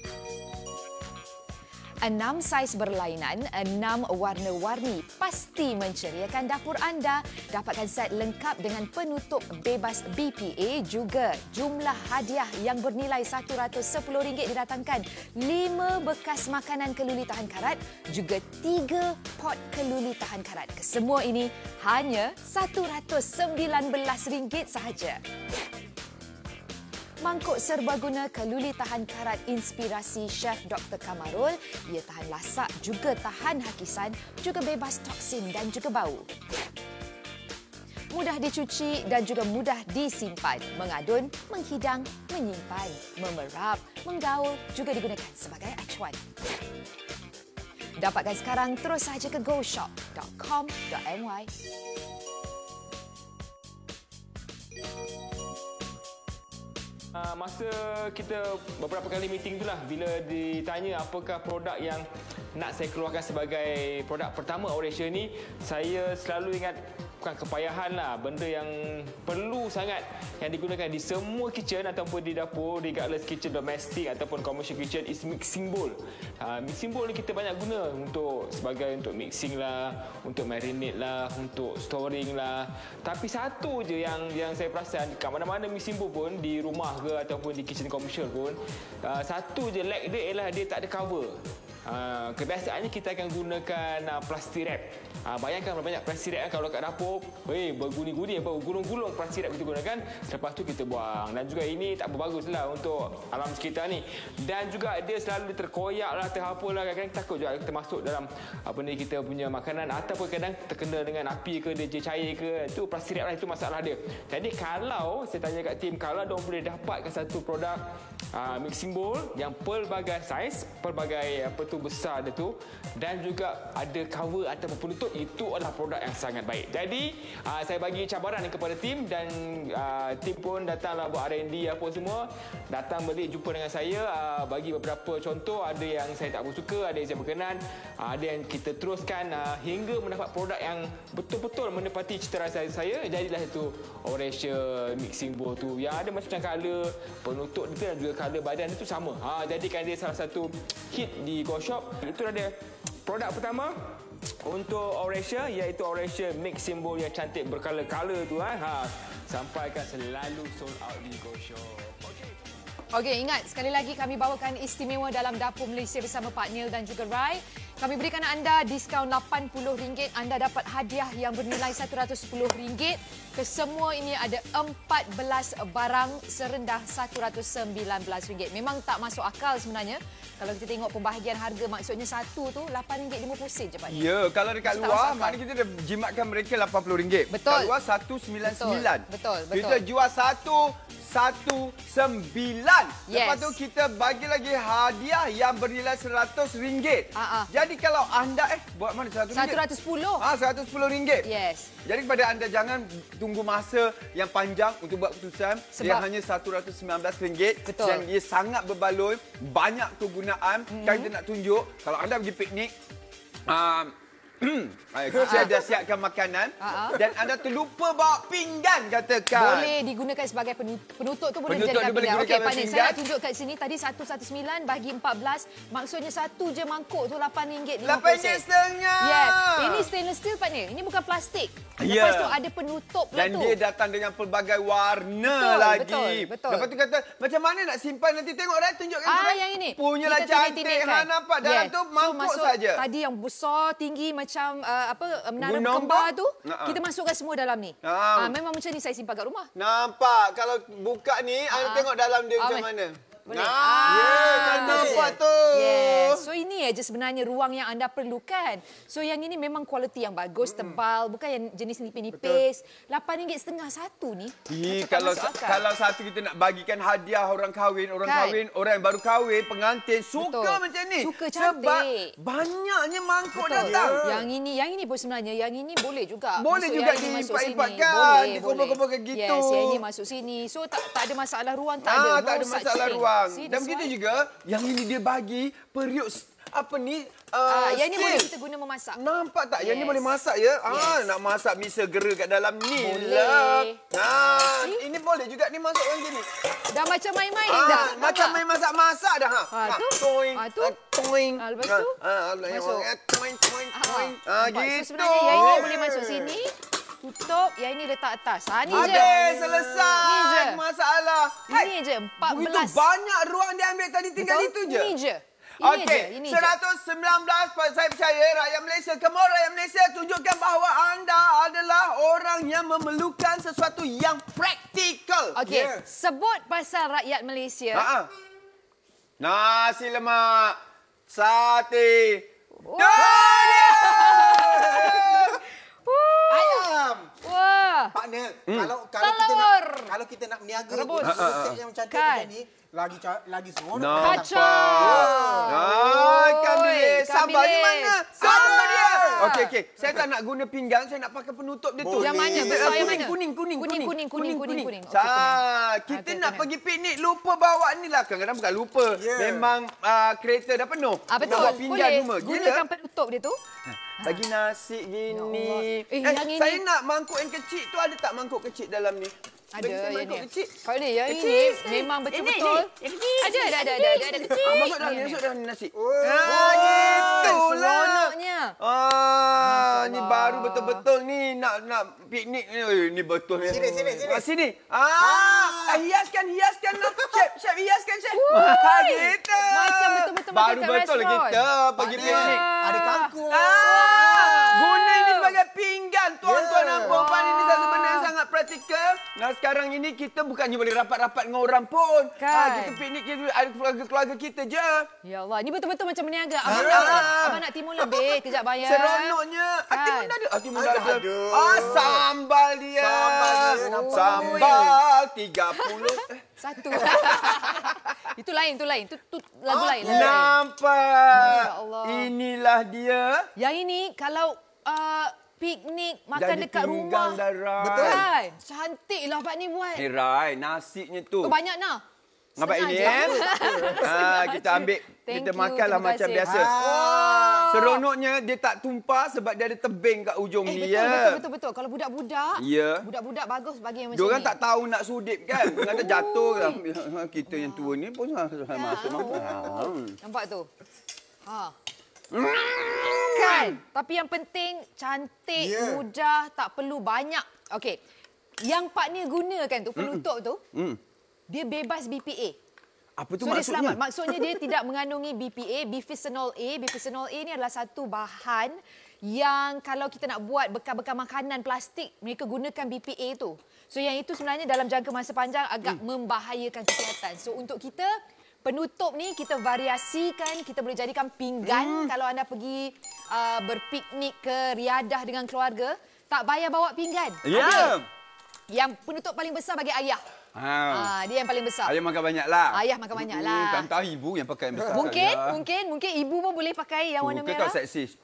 Enam saiz berlainan, enam warna-warni pasti menceriakan dapur anda. Dapatkan set lengkap dengan penutup bebas B P A juga. Jumlah hadiah yang bernilai seratus sepuluh ringgit didatangkan. Lima bekas makanan keluli tahan karat, juga tiga pot keluli tahan karat. Kesemua ini hanya seratus sembilan belas ringgit sahaja. Mangkuk serbaguna keluli tahan karat inspirasi Chef Doktor Kamarul. Ia tahan lasak, juga tahan hakisan, juga bebas toksin dan juga bau. Mudah dicuci dan juga mudah disimpan. Mengadun, menghidang, menyimpan, memerap, menggaul juga digunakan sebagai acuan. Dapatkan sekarang, terus saja ke go shop dot com dot my. Uh, masa kita beberapa kali meeting itulah bila ditanya apakah produk yang nak saya keluarkan sebagai produk pertama Oresha ni, saya selalu ingat bukan kepayahan lah, benda yang perlu sangat yang digunakan di semua kitchen ataupun di dapur, regardless kitchen domestic ataupun commercial kitchen, is mixing bowl. Uh, mixing bowl ni kita banyak guna untuk sebagai untuk mixing lah, untuk marinate lah, untuk storing lah. Tapi satu je yang yang saya perasan kat mana-mana mixing bowl pun, di rumah ke ataupun di kitchen commercial pun, uh, satu je lag dia ialah dia tak ada cover. Uh, kebiasaannya kita akan gunakan uh, plastik wrap. Uh, bayangkan banyak plastik wrap kalau kat dapur, hey, berguni-guni, bergulung-gulung plastik wrap kita gunakan, selepas tu kita buang. Dan juga ini tak berbaguslah untuk alam sekitar ni. Dan juga dia selalu terkoyak lah, terhapalah, kadang-kadang takut juga kita masuk dalam apa ni, kita punya makanan ataupun kadang terkena dengan api ke, dia cair ke, itu plastik wrap lah, itu masalah dia. Jadi kalau saya tanya kat tim, kalau diorang boleh dapatkan satu produk uh, mixing bowl yang pelbagai saiz, pelbagai apa tu besar dia tu, dan juga ada cover ataupun penutup, itu adalah produk yang sangat baik. Jadi uh, saya bagi cabaran kepada tim, dan uh, tim pun datanglah buat R and D apa semua, datang balik jumpa dengan saya, uh, bagi beberapa contoh, ada yang saya tak bersuka, ada yang saya berkenan, uh, ada yang kita teruskan uh, hingga mendapat produk yang betul-betul menepati cita rasa saya. Jadilah itu Oresha mixing bowl tu, yang ada macam color penutup dia dan juga color badan itu sama. Ha, jadikan dia salah satu hit di Go Shop. Itu ada produk pertama untuk Oresha, iaitu Oresha mixing bowl yang cantik berkala-kala tu. Ha. Ha, sampaikan selalu sold out di Go Shop. Okay. Okey, ingat sekali lagi kami bawakan istimewa dalam Dapur Malaysia bersama Pak Nil dan juga Rai. Kami berikan anda diskaun lapan puluh ringgit. Anda dapat hadiah yang bernilai satu ratus sepuluh ringgit. Kesemua ini ada empat belas barang serendah satu ratus sembilan belas ringgit. Memang tak masuk akal sebenarnya. Kalau kita tengok pembahagian harga, maksudnya satu tu lapan ringgit lima puluh sen je, Pak Nil. Ya, kalau dekat Itu luar, maknanya kita dah jimatkan mereka lapan puluh ringgit. Betul. Kat luar seratus sembilan puluh sembilan. Betul, betul. Kita jual satu satu sembilan. Yes. Lepas tu kita bagi lagi hadiah yang bernilai seratus ringgit. Ha-ha. Jadi kalau anda eh buat mana seratus ringgit? satu ratus sepuluh. Ah, seratus sepuluh ringgit. Yes. Jadi kepada anda, jangan tunggu masa yang panjang untuk buat keputusan. Sebab dia hanya satu ratus sembilan belas ringgit. Betul. Dan dia sangat berbaloi, banyak kegunaan. Mm-hmm. Kan kita nak tunjuk kalau anda pergi piknik, um, saya dah siapkan makanan dan anda terlupa bawa pinggan, katakan. Boleh digunakan sebagai penutup tu, boleh Penutup dijadikan dia boleh pilihan. Okey, gunakan Pak Nil, pinggan. saya nak tunjuk kat sini tadi seratus sembilan belas bagi empat belas, maksudnya satu je mangkuk tu lapan ringgit lima puluh sen. lapan ringgit setengah. Yes. Ini stainless steel, Pak Nil. Ini bukan plastik. Lepas Ya. tu ada penutup pula Dan tu. dia datang dengan pelbagai warna Betul, lagi. betul, betul. Lepas tu kata, macam mana nak simpan nanti? Tengok dah, tunjukkan. Ah, tu, yang ini. Punyalah Kita cantik. tindih-tindihkan. Ha, nampak dalam Yes. tu So, mangkuk masuk saja. Tadi yang besar, tinggi macam uh, apa menara Gunung kembar Bak. tu, Ha-ha. kita masukkan semua dalam ni. Ah. Ah, memang macam ni saya simpan kat rumah. Nampak? Kalau buka ni, anda Ah. tengok dalam dia Ah, macam boleh. mana. Boleh. Ah, ya, kan nampak tu. Yes. So ini aja sebenarnya ruang yang anda perlukan. So yang ini memang kualiti yang bagus, mm. tebal, bukan yang jenis nipis-nipis. lapan ringgit setengah satu ni. Ih, macam tak kalau masuk akal. kalau satu kita nak bagikan hadiah orang kahwin, orang Kan? kahwin, orang yang baru kahwin, pengantin suka Betul. macam ni. Suka Sebab cantik. banyaknya mangkuk Betul. datang. Yang ini, yang ini pun sebenarnya, yang ini boleh juga. Boleh Masuk juga yang ini masuk sini. diimpat-impatkan, Boleh, dikumpul-kumpulkan boleh. gitu. Yes, yang ini masuk sini. So tak tak ada masalah ruang, tak Ah, ada. tak ada No such masalah thing. ruang. See, Dan that's begitu why. juga, yang ini dia bagi periuk s- apa ni? Ah, Uh, yang ini steam. boleh kita guna memasak. Nampak tak? Yang ni Yes. boleh masak ya? Ah, Yes. nak masak mi segera kat dalam ni Boleh. lah. Ah, See? ini boleh juga ni masuk macam ni. Dah macam main-main Ah, dah. macam nampak? main masak-masak dah ha. Ah, tu. Toing. Ah, tu. ah, Toing. Ah, lepas tu? Ah, ah, Masuk. Toing, toing, Ah, toing. Ah, nampak? gitu. So sebenarnya yang ini boleh masuk sini. Tutup, yang ini letak atas. Ha, ni je. Habis, selesai. Ni je. Masalah. Ini je, empat belas. Begitu banyak ruang dia ambil tadi, tinggal Betul? itu je. Ni je. Ini Okey, je, ini je. seratus sembilan belas saya percaya rakyat Malaysia, come on rakyat Malaysia, tunjukkan bahawa anda adalah orang yang memerlukan sesuatu yang praktikal. Okey, Yeah. sebut pasal rakyat Malaysia. Ha. Nasi lemak, sate, Wah. Ayam. Wah. Partner, Hmm. kalau kalau kita Telur. nak kalau kita nak meniaga Rebus. resep yang cantik Kan. macam ni, lagi ca- lagi semua orang Nampak. datang. Kacau. Ah, ikan bilis. Ikan Sambal di bilis. mana? Sambal. Sambal dia. Okey, okey. Saya tak nak guna pinggan, saya nak pakai penutup dia tu. Boleh. Yang mana? Kita- Besar yang kuning, mana? Kuning, kuning, Kuning, kuning, kuning, kuning, kuning. Okey, Sah, kita Okey, nak kuning. pergi piknik, lupa bawa ni lah. Kadang-kadang bukan lupa. Yeah. Memang uh, kereta dah penuh. Ah, betul. Nak bawa pinggan Boleh semua. gunakan Gila. penutup dia tu. Bagi nasi Ya gini. Allah. Eh, Eh, yang ini- saya nak mangkuk yang kecil tu, ada tak mangkuk kecil dalam ni? Ada Bagi saya yang mangkuk ni. kecil. Kalau ni yang Kecil ini sekali. memang Ini, betul-betul. ini. Yang kecil. Ada, ada, ada, ada, ada, ada kecil. Ah, masuk dalam Ni, ni, ni. masuk dalam ni nasi. Oh. Ah, gitulah. Seronoknya. Ah, ni Masya-Allah. baru betul-betul ni nak nak piknik ni. Eh, ni betul ni. Sini, sini, sini. Ah, sini. Ah, ah, hiaskan, hiaskan lah. Chef, chef hiaskan chef. Ah, gitu. Macam betul-betul makan Baru kat betul restoran. kita pergi Partner, piknik. ada kangkung. Ah, guna ini sebagai pinggan. Tuan-tuan Yeah. dan puan-puan, ini satu benda yang sangat praktikal. Nah, sekarang ini kita bukannya boleh rapat-rapat dengan orang pun. Kan. Ah, kita piknik, kita ada keluarga-keluarga kita je. Ya Allah, ni betul-betul macam berniaga. Abang, Ya. nak, abang nak timun lebih, kejap bayar. Seronoknya. Kan. Hati pun ada. Hati pun Ada, ada. ada. Ah, sambal dia. Sambal dia, nampak. Sambal tiga puluh. Eh, Satu. Itu lain, itu lain. Itu, itu lagu lain. Lagu lain. nampak. Ya Allah. Inilah dia. Yang ini kalau uh, piknik makan Jadi dekat pinggang rumah. dah, Rai. Betul. Kan? Cantik lah Pak ni buat. Eh, Rai, nasinya tu. Tu banyak nah. Nampak Setengah ini, je. eh? Ah, kita ambil, Thank kita you, makanlah terima macam kasih. biasa. Ah. Seronoknya dia tak tumpah sebab dia ada tebing kat ujung Eh, ni, betul, ya. betul, betul, betul. Kalau budak-budak, Ya. budak-budak bagus bagi yang macam Diorang ni. tak tahu nak sudip kan. Kata jatuh lah. Kita yang tua ni pun masuk Ya. masuk. Nampak tu? Ha. Kan? Tapi yang penting cantik, Ya. mudah, tak perlu banyak. Okey. Yang partner gunakan tu, penutup tu, Hmm. dia bebas B P A. Apa tu So dia maksudnya? selamat. Maksudnya dia tidak mengandungi B P A, bisphenol A. Bisphenol A ni adalah satu bahan yang kalau kita nak buat bekal-bekal makanan plastik, mereka gunakan B P A tu. So yang itu sebenarnya dalam jangka masa panjang agak hmm. membahayakan kesihatan. So untuk kita, penutup ni kita variasikan, kita boleh jadikan pinggan hmm. kalau anda pergi uh, berpiknik ke riadah dengan keluarga, tak payah bawa pinggan. Ya. Ada. Yang penutup paling besar bagi ayah. Ha. Ah, dia yang paling besar. Ayah makan banyak lah. Ayah makan banyak lah. Hmm, tak tahu ibu yang pakai yang besar. Mungkin, saya. mungkin, mungkin ibu pun boleh pakai yang warna Bukan merah. tak seksis.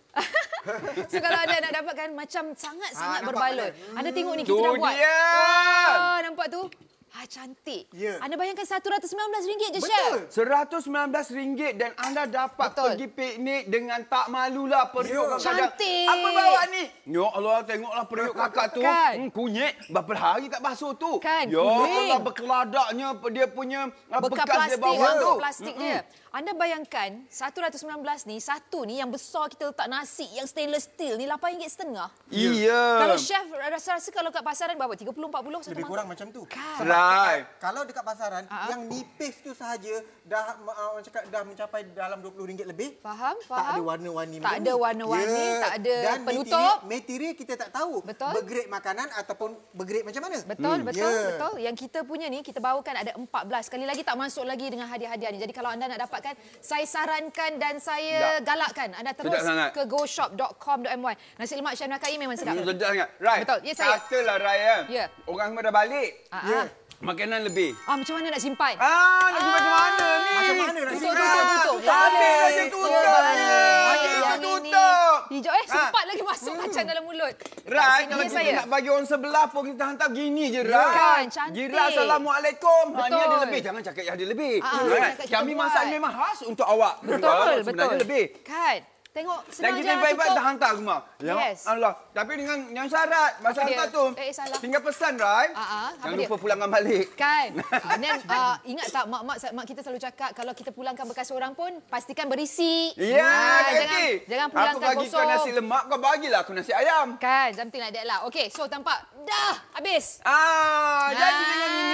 So kalau anda nak dapatkan macam sangat-sangat Ah, nampak berbaloi. kan? Anda tengok ni Tu kita dah buat. dia. Oh, nampak tu? Ah, cantik. Ya. Anda bayangkan seratus sembilan belas ringgit je, Betul. Chef. seratus sembilan belas ringgit dan anda dapat Betul. pergi piknik dengan tak malulah periuk Ya. kadang-kadang. Cantik. Apa bawa ni? Ya Allah, tengoklah periuk kakak tu. Kan? Hmm, kunyit. Berapa hari tak basuh tu? Kan, Ya kuning. Allah, berkeladaknya dia punya ah, Bekas bekas dia plastik, bawa bekas tu. plastik dia. Anda bayangkan seratus sembilan belas ni, satu ni yang besar kita letak nasi yang stainless steel ni lapan ringgit setengah. Iya. Kalau chef rasa-rasa kalau kat pasaran berapa? tiga puluh empat puluh satu Lebih mangkuk? kurang macam tu. Kan? Right. Kalau dekat pasaran, Ah. yang nipis tu sahaja dah uh, orang cakap dah mencapai dalam dua puluh ringgit lebih. Faham? Tak Faham? ada warna-warni Tak macam ada ni. warna-warni, tak ada Dan penutup. Material, material kita tak tahu. Betul. Bergrade makanan ataupun bergrade macam mana. Betul, Hmm. betul, Ya. betul. Yang kita punya ni, kita bawakan ada empat belas. Sekali lagi tak masuk lagi dengan hadiah-hadiah ni. Jadi kalau anda nak dapatkan, saya sarankan dan saya Tak. galakkan. Anda terus Sedap sangat. ke go shop dot com dot my. Nasi lemak Chef Nakai memang sedap. Hmm, sedap sangat. Right. Betul. Ya, saya. Katalah, Rai. Ya. Ya. Orang semua dah balik. Ah, Ya. ah. Makanan lebih. Ah, macam mana nak simpan? Ah, nak simpan macam mana ni? Macam mana nak Tutup, simpan? tutup, tutup. Tak habis Boleh, macam tutup, tutup boleh. ni. Okey, Kita yang ini tutup. hijau. Eh, Ha. sempat lagi masuk kacang dalam mulut. Rai, Tak, kalau sini kita saya. nak bagi orang sebelah pun kita hantar gini je, Rai. Kan, cantik. Gira, Assalamualaikum. Ha, ni Betul. ada lebih. Jangan cakap yang ada lebih. Ah, Right. cakap kita Kami buat. masak memang khas untuk awak. Betul, Sebenarnya betul. lebih. Kan? Tengok, Dan senang kita je baik-baik tutup. dah hantar semua. Ya Yes. Allah. Tapi dengan yang syarat, masa Apa hantar dia? tu. Eh, salah. Tinggal pesan, Rai. Ah, ah, apa Jangan dia? lupa pulangkan balik. Kan? Uh, then, uh, ingat tak mak-mak mak kita selalu cakap kalau kita pulangkan bekas orang pun pastikan berisi. Ya, Ah, tak jangan reti. jangan Aku pulangkan bagi kosong. kau nasi lemak, kau bagilah aku nasi ayam. Kan, something like that lah. Okey, so tampak dah habis. Ah, jadi dengan ini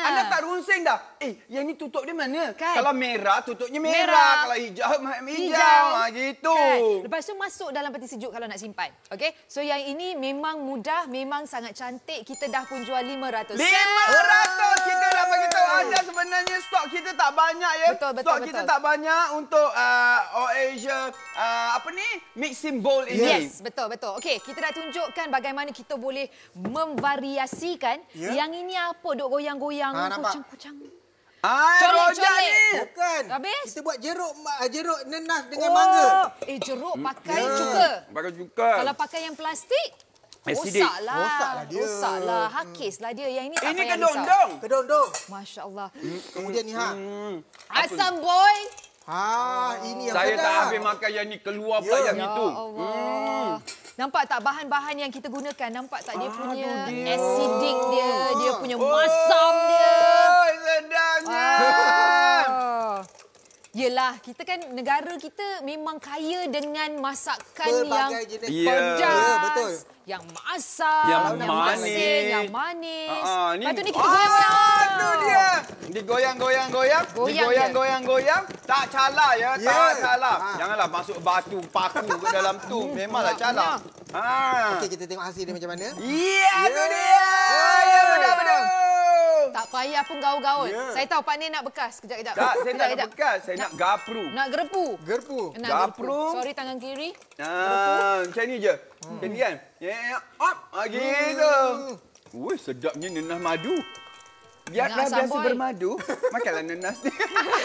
anda tak runsing dah. Eh, yang ni tutup dia mana? Kan? Kalau merah, tutupnya merah. Merah. Kalau hijau, hijau. Hijau. Ha, gitu. Kan? Lepas tu masuk dalam peti sejuk kalau nak simpan. Okey. So yang ini memang mudah, memang sangat cantik. Kita dah pun jual lima ratus. lima ratus kita dah bagi tahu anda sebenarnya stok kita tak banyak ya. Betul, betul, stok betul. kita tak banyak untuk uh, All-Asia uh, apa ni? Mixing bowl ini. Yes, betul betul. Okey, kita dah tunjukkan bagaimana kita boleh memvariasikan. Ya. Yang ini apa duk goyang-goyang, Ha, nampak? kocang-kocang. Ah, Colek, rojak colek. ni. Bukan. Habis? Kita buat jeruk ma- jeruk nenas dengan Oh, mangga. eh jeruk pakai Ya. cuka. Pakai cuka. Kalau pakai yang plastik, Acidic. rosaklah. Rosaklah dia. Rosaklah, hakislah dia. Yang ini tak Ini payah kedondong. Kedondong. risau. Masya Allah. Kemudian ni ha. Asam boy. Ha, ini yang Saya sedap. tak habis makan yang ni, keluar pula Ya. yang Ya itu. Allah. Nampak tak bahan-bahan yang kita gunakan? Nampak tak dia punya Aduh, dia. acidic dia, dia punya masam dia. Oh, sedapnya. Ah. Yelah, kita kan negara kita memang kaya dengan masakan yang Pelbagai jenis. Ya. pedas, Ya, betul. yang masam, Yang masin, manis. yang manis. Ah, ah, Lepas tu ni kita Ah, goyang-goyang. tu dia. Digoyang-goyang-goyang, Goyang digoyang-goyang-goyang, tak calar ya, Ya. tak calar. Ah. Janganlah masuk batu, paku ke dalam tu. Memanglah calar. Ha. Okey, kita tengok hasil dia macam mana. Ya, tu dia. Ya, betul-betul. Tak payah pun gaul-gaul. Ya. Saya tahu Pak Nin nak bekas. Kejap-kejap. Tak, saya tak nak Kejap-kejap. bekas. Saya nak gapru. Nak gerpu. Gerpu. Nak Gapru. Sorry tangan kiri. Ah, macam ni je. Macam ni kan. Ya, ya, op. Ah, gitu. Wih, sedapnya nenas madu. Biarlah Nak asam biasa boy. bermadu. Makanlah nenas ni.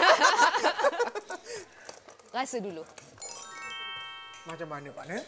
Rasa dulu. Macam mana Pak Nen?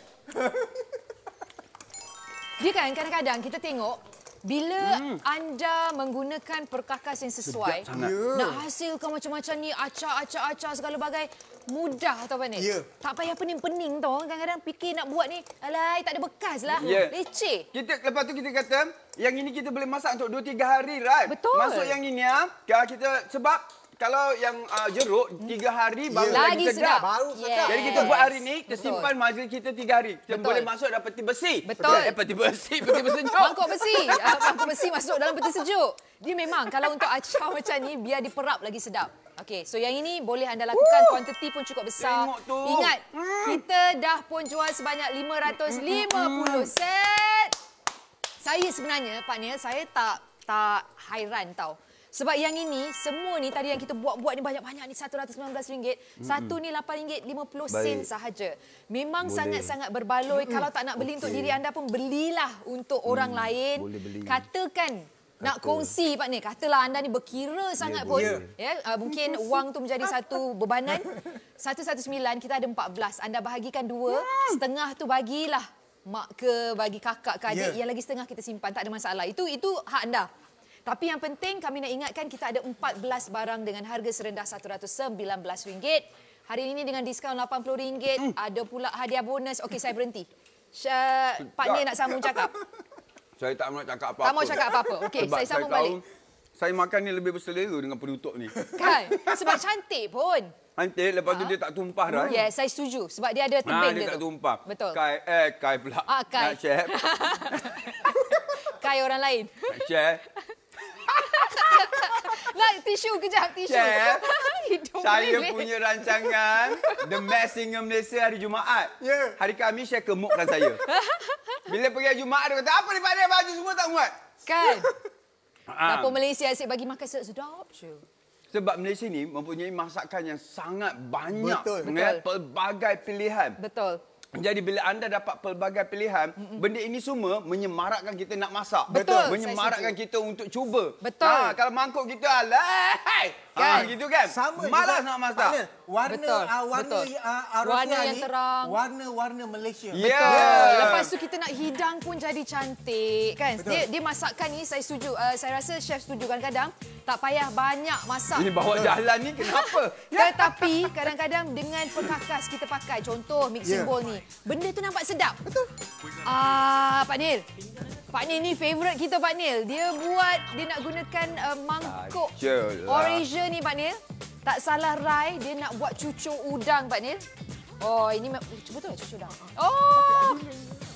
Dia kan kadang-kadang kita tengok bila Hmm. anda menggunakan perkakas yang sesuai, Sedap sangat. Ya. nak hasilkan macam-macam ni, acak-acak-acak segala bagai, mudah tau Pak Nin. Ya. Tak payah pening-pening tau. Kadang-kadang fikir nak buat ni, alai tak ada bekas lah. Ya. Leceh. Kita lepas tu kita kata yang ini kita boleh masak untuk dua tiga hari, right? Betul. Masuk yang ini ah. Kalau kita sebab kalau yang uh, jeruk tiga hari baru Lagi lagi sedap. sedap. Baru sedap. Jadi kita buat hari ni, kita Betul. simpan majlis kita tiga hari. Kita Betul. boleh masuk dalam peti besi. Betul. Eh, peti besi, peti besi sejuk. Mangkuk besi. Ah, mangkuk besi masuk dalam peti sejuk. Dia memang kalau untuk acar macam ni, biar diperap lagi sedap. Okey, so yang ini boleh anda lakukan. Kuantiti pun cukup besar. Tengok tu. Ingat, Hmm. kita dah pun jual sebanyak lima ratus lima puluh set. Saya sebenarnya, Pak Nil, saya tak tak hairan tau. Sebab yang ini, semua ni tadi yang kita buat-buat ni banyak-banyak ni seratus sembilan belas ringgit. Satu ni lapan ringgit lima puluh sen Baik. sahaja. Memang sangat-sangat berbaloi. Kalau tak nak beli untuk diri anda pun belilah untuk orang lain. boleh beli. Katakan nak kongsi Pak Nin. Katalah anda ni berkira sangat pun. boleh. Ya, uh, mungkin wang tu menjadi satu bebanan. seratus sembilan kita ada empat belas. Anda bahagikan dua, setengah tu bagilah mak ke, bagi kakak ke adik. Ya. Yang lagi setengah kita simpan, tak ada masalah. Itu itu hak anda. Tapi yang penting kami nak ingatkan kita ada empat belas barang dengan harga serendah satu ratus sembilan belas ringgit. Hari ini dengan diskaun lapan puluh ringgit. Hmm. Ada pula hadiah bonus. Okey, saya berhenti. Syah, Pak Nin nak sambung cakap. Saya tak nak cakap apa-apa. Tak mau cakap apa-apa. Okey, Sebab saya sambung tahu balik. Saya makan ni lebih berselera dengan penutup ni. Kan? Sebab cantik pun. Nanti lepas tu dia tak tumpah dah. Ya, yeah, saya setuju. Sebab dia ada Ah, tebing dia dia tak tu. tumpah. Betul. Kai, eh, Kai pula. Ah, Kai. Nak share. Kai orang lain. Nak share. Nak tisu kejap, tisu. Chef, Hidung Saya meleleh. punya rancangan The Masked Singer Malaysia hari Jumaat. Ya. Hari Khamis saya kemukkan saya. Bila pergi hari Jumaat dia kata, apa ni Pak Dia baju semua tak muat? Kan? Ah. Dapur Malaysia asyik bagi makan sedap je. Sebab Malaysia ni mempunyai masakan yang sangat banyak. Betul. Dengan Betul. pelbagai pilihan. Betul. Jadi bila anda dapat pelbagai pilihan, mm-mm. benda ini semua menyemarakkan kita nak masak. Betul, Menyemarakkan saya kita untuk cuba. Betul. Ha, kalau mangkuk kita, alai. Kan? Ha, gitu kan? Sama Malas juga, nak masak. Pak Nil, warna Betul, uh, warna betul. uh, Warna Arafia yang ni, terang. warna-warna Malaysia. Ya. Betul. Lepas tu kita nak hidang pun jadi cantik kan. Betul. Dia, dia masakan ni saya setuju. Uh, saya rasa chef setuju kadang-kadang tak payah banyak masak. Ini bawa jalan ni kenapa? Tetapi kadang-kadang dengan perkakas kita pakai, contoh mixing Ya. bowl ni, benda tu nampak sedap. Betul. Ah, Pak Nil. Pak Nil ni favourite kita Pak Nil. Dia buat, dia nak gunakan uh, mangkuk Aculah. Eurasia ni Pak Nil. Tak salah Rai, dia nak buat cucur udang Pak Nil. Oh, ini oh, cuba tu cucur udang. Oh.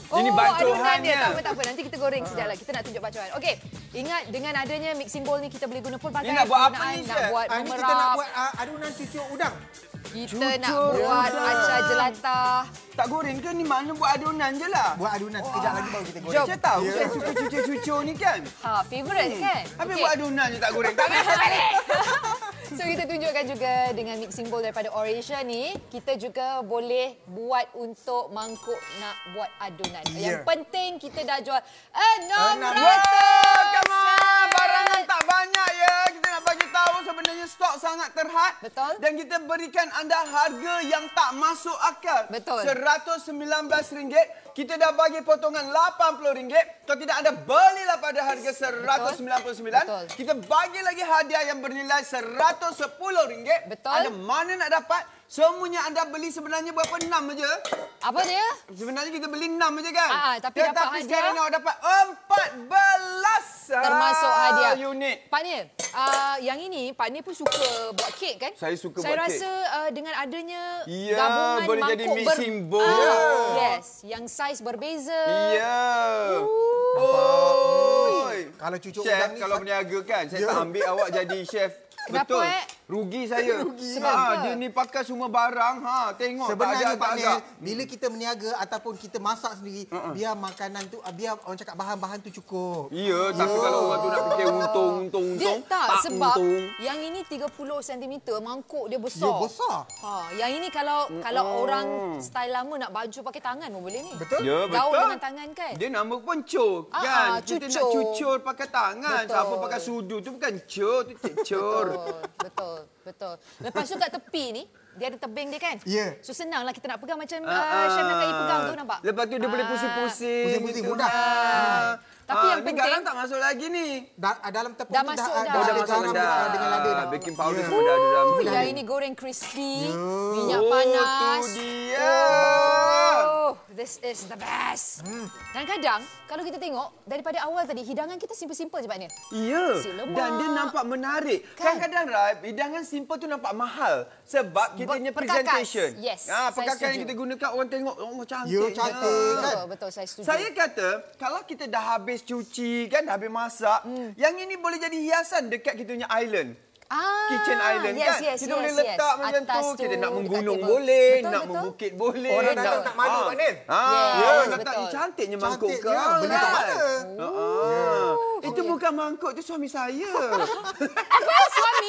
Oh, Ini bacohannya. Tak apa, tak apa. Nanti kita goreng sekejap lagi. Kita nak tunjuk bacohan. Okey, ingat dengan adanya mixing bowl ni kita boleh guna pelbagai Ni nak buat apa penggunaan. ni, Nak Chef? buat Ah, ni kita nak memerap. buat uh, adunan cucuk udang. Kita nak buat acar jelatah. Tak goreng ke? Ni mana buat adunan je lah. Buat adunan sekejap lagi baru kita goreng. Jom. Saya tahu Ya. saya suka cucur-cucur ni kan. Ha, favourite kan? Habis Okey. buat adunan je tak goreng. Tak boleh. So kita tunjukkan juga dengan mixing bowl daripada Eurasia ni, kita juga boleh buat untuk mangkuk nak buat adunan. Ya. Yang penting kita dah jual enam Wah, ratus. come on. Barangan tak banyak ya. Kita nak bagi tahu sebenarnya stok sangat terhad. Betul. Dan kita berikan anda harga yang tak masuk akal. Betul. seratus sembilan belas ringgit. Kita dah bagi potongan lapan puluh ringgit. Kalau tidak anda belilah pada harga seratus sembilan puluh sembilan. Betul. Kita bagi lagi hadiah yang bernilai seratus sepuluh ringgit. Betul. Anda mana nak dapat? Semuanya anda beli sebenarnya berapa? enam aja. Apa dia? Sebenarnya kita beli enam aja kan? Ah, ah, tapi dapat Tetapi hadiah. sekarang awak dapat empat belas. Termasuk hadiah. Unit. Pak Nil, uh, yang ini Pak Nil pun suka buat kek kan? Saya suka Saya buat rasa uh, dengan adanya Ya, gabungan boleh mangkuk jadi mixing bowl. Ah, yes, yang saiz berbeza. Ya. Oi. Kalau cucuk Chef, udang ni kalau berniaga kan, saya Ya. tak ambil awak jadi chef. Kenapa, Betul. eh? Rugi saya. Rugi. Ha, Kenapa? dia ni pakai semua barang. Ha, tengok sebenarnya tak Pak ada Nel, agak. bila kita berniaga ataupun kita masak sendiri, uh-uh. biar makanan tu, biar orang cakap bahan-bahan tu cukup. Ya, tapi kalau orang tu nak fikir untung, untung, Dia untung, tak, sebab untung. yang ini tiga puluh sentimeter, mangkuk dia besar. Dia besar. Ha, yang ini kalau kalau orang style lama nak baju pakai tangan pun boleh ni. Betul? Ya, betul. Gaul dengan tangan kan? Dia nama pun cur, Ah, kan? ah, Kita cucur. nak cucur pakai tangan. Betul. Siapa pakai sudu tu bukan cur, tu cur. Betul, betul, betul. Lepas tu kat tepi ni, dia ada tebing dia kan? Ya. So senanglah kita nak pegang macam Ah, uh, Chef nak kaya ah. pegang tu nampak? Lepas tu dia boleh Ah. pusing-pusing. Pusing-pusing, gitu. mudah. Ah. Tapi Ah, yang ni penting- garam tak masuk lagi ni. Da- dalam tepung Dah tu masuk dah, dah. dah, Oh, dah ada masuk garam dah. dengan lada dah. Baking powder Ya. semua dah ada dalam Oh, tu. yang ini goreng crispy, Ya. minyak Oh, panas. tu dia. Oh, this is the best. Hmm. Dan kadang kalau kita tengok daripada awal tadi hidangan kita simple-simple je Pak Nil. Ya, Nasi lemak. dan dia nampak menarik. Kan? Kadang-kadang, Rai, hidangan simple tu nampak mahal. Sebab kita punya Perkakas. presentation. Yes, Ah, saya perkakas yang setuju. kita gunakan orang tengok, oh cantik. Ya, cantik. Betul, Kan? betul saya setuju. Saya kata, kalau kita dah habis cuci, kan dah habis masak, Hmm. yang ini boleh jadi hiasan dekat kita punya island. Ah, Kitchen island yes, kan? yes, kita yes, boleh yes. letak macam Atas tu. Kita nak dekat menggunung table. boleh, Betul, nak betul. membukit boleh. Orang nak, datang tak malu, Ah. Pak Nil. Ah, Yes, orang kata, betul. "Eh, cantiknya mangkuk Cantik, kau. ya. Beli kat kan?" mana? Ah. Itu Okey. bukan mangkuk, itu suami saya. Apa suami?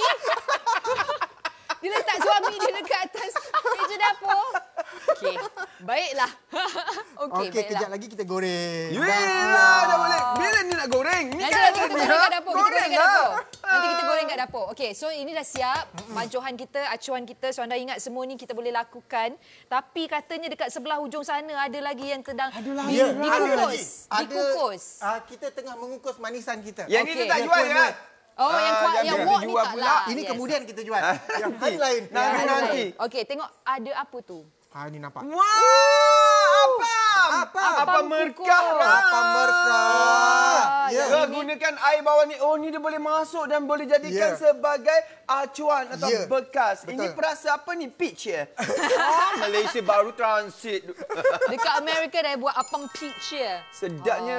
Dia letak suami dia dekat atas meja dapur. Okey, baiklah. Okey, Okey, baiklah. kejap lagi kita goreng. Yelah, dah boleh. Bila ni nak goreng? Ni Nanti kan nanti kita ada goreng dia. kat dapur. Kita goreng kat lah. dapur. Nanti kita goreng kat dapur. Okey, so ini dah siap. Bacohan kita, acuan kita. So anda ingat semua ni kita boleh lakukan. Tapi katanya dekat sebelah hujung sana ada lagi yang sedang Ada lagi. di, Ya, dikukus. ada lagi. Ada, Dikukus. ah, kita tengah mengukus manisan kita. Yang ni Okey. dia tak Dia jual pun kan? Oh, yang Ah, kuat, yang yang dia wok ni dijual tak pula. lah. Ini Yes. kemudian kita jual. Yang hari lain. Nanti, Ada nanti. lain. Okey, tengok ada apa tu? Ha, ni nampak. Wah, apam. Apam. Apa Apam merkah. kukus. Rai. Apam merkah. Ya. Ya, gunakan air bawah ni. Oh, ni dia boleh masuk dan boleh jadikan Ya. sebagai acuan atau Ya. bekas. Betul. Ini perasa apa ni? Peach ya? Ah, Malaysia baru transit. Dekat Amerika dah buat apam peach ya. Sedapnya,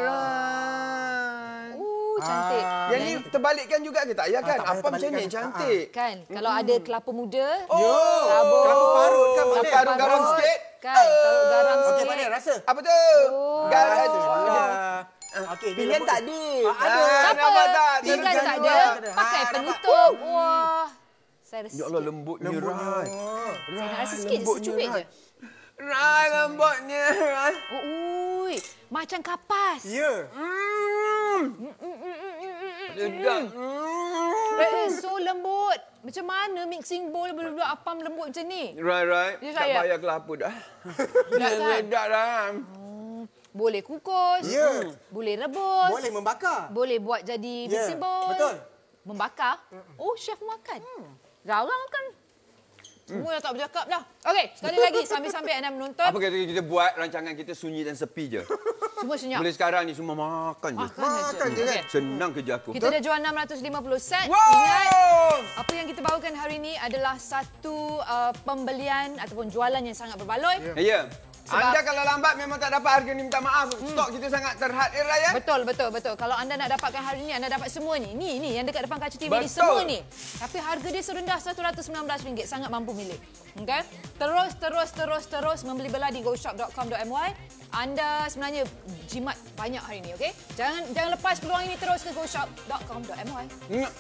Rai. Uh, cantik. Ah. Yang ni terbalikkan juga ke tak? Ya kan? tak payah Apa macam terbalikkan. ni? Cantik. Kan, kalau ada kelapa muda, Oh, Sabun. Kelapa parut kan, Pak Nil? Taruh garam Parut. sikit. Kan, taruh garam Okey, sikit. Pak Nil, rasa. Apa tu? Oh. Garam. Ah, Okey, ni Pinggan lembut. tak ada. Ah, ada. Ah, Tak nampak apa, tak? pinggan Terus tak keluar. ada. Pakai Ah, penutup. Wah. Saya rasa Ya Allah, sikit. lembutnya, Lembutnya. Rai. Saya nak rasa sikit je, lembutnya, secubit je. Rai. Rai, lembutnya, Rai. Oh, ui. Macam kapas. Ya. Hmm. Sedap. Hmm. Eh, so lembut. Macam mana mixing bowl boleh buat apam lembut macam ni? Rai, Rai. Dia Tak saya. payah kelapa dah. Sedap kan? Sedap dah. Boleh kukus. Ya. Boleh rebus. Boleh membakar. Boleh buat jadi Ya, mixing bowl. betul. Membakar. Oh, chef makan. Garang kan. Semua dah tak bercakap dah. Okey, sekali lagi sambil-sambil anda menonton. Apa kata kita buat rancangan kita sunyi dan sepi je. Semua senyap. Boleh sekarang ni semua makan je. Makan saja. Makan je, kan? Okey. Senang kerja aku. Kita dah jual enam ratus lima puluh set. Wow! Ingat, apa yang kita bawakan hari ini adalah satu uh, pembelian ataupun jualan yang sangat berbaloi. Ya. Sebab anda kalau lambat memang tak dapat harga ni, minta maaf. Hmm. Stok kita sangat terhad, eh, Ryan. Betul, betul, betul. Kalau anda nak dapatkan hari ni, anda dapat semua ni. Ni, ni yang dekat depan kaca T V betul. ni, semua ni. Tapi harga dia serendah seratus sembilan belas ringgit. Sangat mampu milik. Okay? Terus, terus, terus, terus membeli belah di go shop dot com dot m y. Anda sebenarnya jimat banyak hari ni, okey? Jangan jangan lepas peluang ini, terus ke go shop dot com dot m y. Hmm.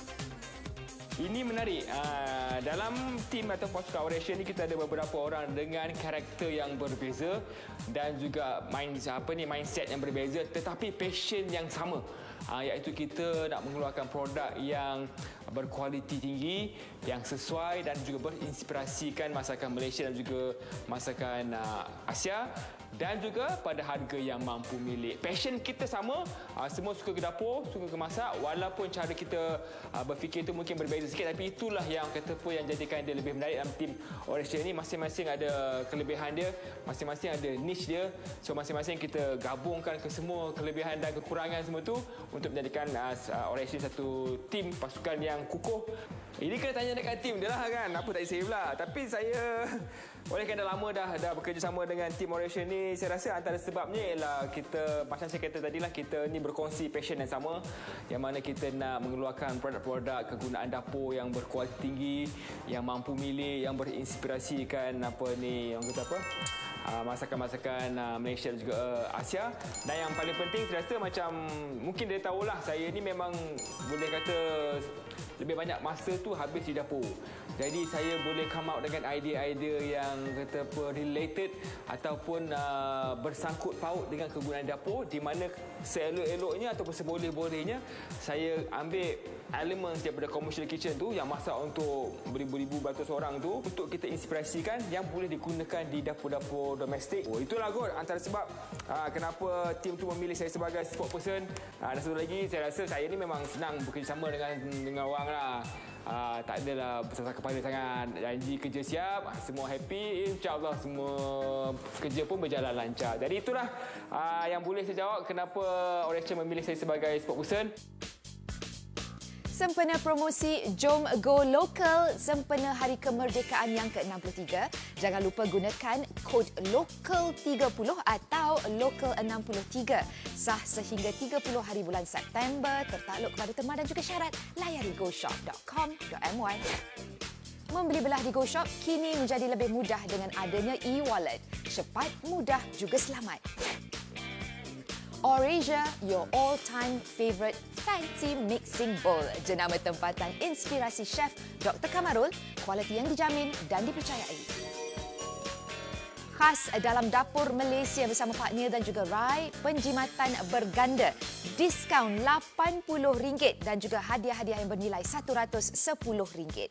Ini menarik. Uh, dalam tim atau pasukan operation ni kita ada beberapa orang dengan karakter yang berbeza dan juga main apa ni mindset yang berbeza, tetapi passion yang sama. Uh, iaitu kita nak mengeluarkan produk yang berkualiti tinggi, yang sesuai dan juga berinspirasikan masakan Malaysia dan juga masakan uh, Asia, dan juga pada harga yang mampu milik. Passion kita sama, uh, semua suka ke dapur, suka ke masak, walaupun cara kita uh, berfikir itu mungkin berbeza sikit, tapi itulah yang kata pun yang jadikan dia lebih menarik dalam tim operation ni. Masing-masing ada kelebihan dia, masing-masing ada niche dia. So masing-masing kita gabungkan ke semua kelebihan dan kekurangan semua tu untuk menjadikan uh, operation satu tim pasukan yang kukuh. Ini kena tanya dekat tim dia lah kan, apa tak saya pula. Tapi saya, oleh kerana dah lama dah dah bekerjasama dengan tim operation ni, saya rasa antara sebabnya ialah kita, macam saya kata tadi lah, kita ni berkongsi passion yang sama, yang mana kita nak mengeluarkan produk-produk kegunaan dapur yang berkualiti tinggi, yang mampu milik, yang berinspirasikan apa ni, yang kata apa, Uh, masakan-masakan uh, Malaysia dan juga uh, Asia. Dan yang paling penting saya rasa macam mungkin dia tahulah saya ni memang boleh kata lebih banyak masa tu habis di dapur. Jadi saya boleh come out dengan idea-idea yang kata apa related ataupun uh, bersangkut paut dengan kegunaan dapur, di mana seelok-eloknya ataupun seboleh-bolehnya saya ambil elemen daripada commercial kitchen tu yang masak untuk beribu-ribu beratus orang tu untuk kita inspirasikan yang boleh digunakan di dapur-dapur domestik. Oh, itulah kot antara sebab uh, kenapa tim tu memilih saya sebagai spokesperson. Uh, dan satu lagi saya rasa saya ni memang senang bekerjasama dengan dengan orang lah. Uh, tak adalah besar kepala sangat, janji kerja siap, semua happy, insyaAllah semua kerja pun berjalan lancar. Jadi itulah uh, yang boleh saya jawab kenapa Oration memilih saya sebagai spokesperson. Sempena promosi Jom Go Local sempena Hari Kemerdekaan yang ke enam puluh tiga, jangan lupa gunakan kod LOCAL tiga puluh atau LOCAL enam puluh tiga. Sah sehingga tiga puluh hari bulan September, tertakluk kepada terma dan juga syarat, layari go shop dot com dot m y. Membeli belah di Go Shop kini menjadi lebih mudah dengan adanya e-wallet. Cepat, mudah juga selamat. Eurasia, your all-time favourite fancy mixing bowl. Jenama tempatan inspirasi chef Doktor Kamarul, kualiti yang dijamin dan dipercayai. Khas dalam dapur Malaysia bersama partner dan juga Rai, penjimatan berganda, diskaun lapan puluh ringgit dan juga hadiah-hadiah yang bernilai satu ratus sepuluh ringgit.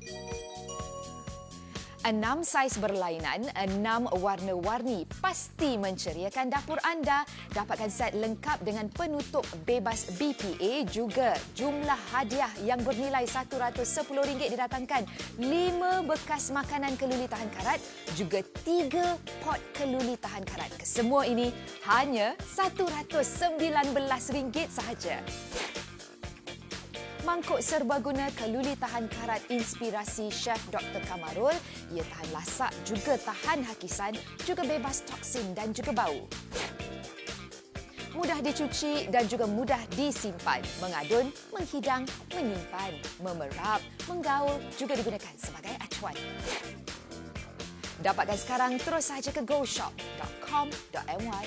Enam saiz berlainan, enam warna-warni pasti menceriakan dapur anda. Dapatkan set lengkap dengan penutup bebas B P A, juga jumlah hadiah yang bernilai satu ratus sepuluh ringgit didatangkan. Lima bekas makanan keluli tahan karat, juga tiga pot keluli tahan karat. Kesemua ini hanya satu ratus sembilan belas ringgit sahaja. Mangkuk serbaguna keluli tahan karat inspirasi chef Doktor Kamarul. Ia tahan lasak, juga tahan hakisan, juga bebas toksin dan juga bau. Mudah dicuci dan juga mudah disimpan. Mengadun, menghidang, menyimpan, memerap, menggaul, juga digunakan sebagai acuan. Dapatkan sekarang, terus sahaja ke go shop dot com dot m y.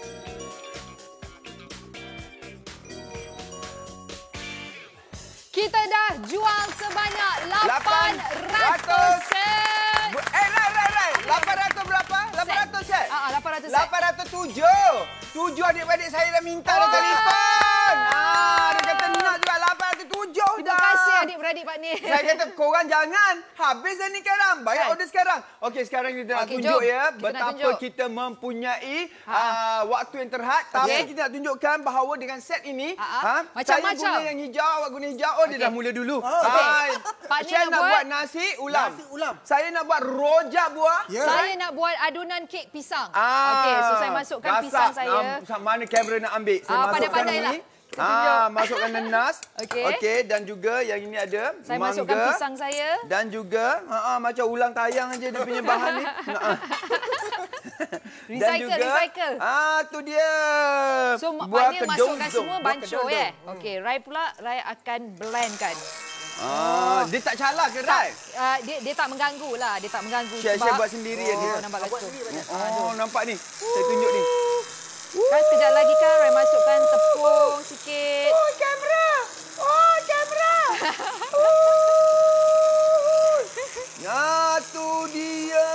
Kita dah jual sebanyak lapan ratus sen. Eh, Rai, Rai, Rai. lapan ratus berapa? lapan ratus sen? Ah, lapan ratus sen. lapan ratus tujuh. Tujuh adik-adik saya dah minta dah telefon. Ah, dia kata nak juga lapan ratus tujuh dah. Terima kasih adik-beradik Pak Ni. Saya kata korang jangan. Habis dah ni sekarang. Bayar Kan? order sekarang. Okey, sekarang kita nak Okey, tunjuk jom. ya Kita betapa nak tunjuk. kita mempunyai Ha. uh, waktu yang terhad. Tapi Okey. kita nak tunjukkan bahawa dengan set ini, Ha, ha. ha, Macam-macam. saya guna yang hijau, awak guna hijau. Oh, dia Okey. dah mula dulu. Oh, Hai. Pak Ni Saya nak nak buat- buat nasi ulam. Nasi ulam. Saya nak buat rojak buah. Ya. Saya nak buat adunan kek pisang. Ah, Okey, so saya masukkan gasak. pisang saya. Um, mana kamera nak ambil? Saya Ah, masukkan pandai-pandailah. ni. Kita tunjuk. Ah, masukkan nanas. Okey. Okey, dan juga yang ini ada Saya mangga. masukkan pisang saya. Dan juga ha, ha, macam ulang tayang aja dia punya bahan ni. Nah, ah. Dan Recycle, juga, recycle. Ah, tu dia. So, Buah maknanya kedong-dong. masukkan semua Buah bancuh kedong-dong. ya. Okey, Rai pula, Rai akan blendkan. Ah, dia tak calar ke, Rai? Uh, dia dia tak mengganggu lah, dia tak mengganggu. Share, sebab share buat sendiri oh, dia. nampak kat situ. Oh, nampak ni. Saya tunjuk ni. Kan sekejap lagi kan Rai masukkan tepung sikit. Oh, kamera. Oh, kamera. Nah, tu dia.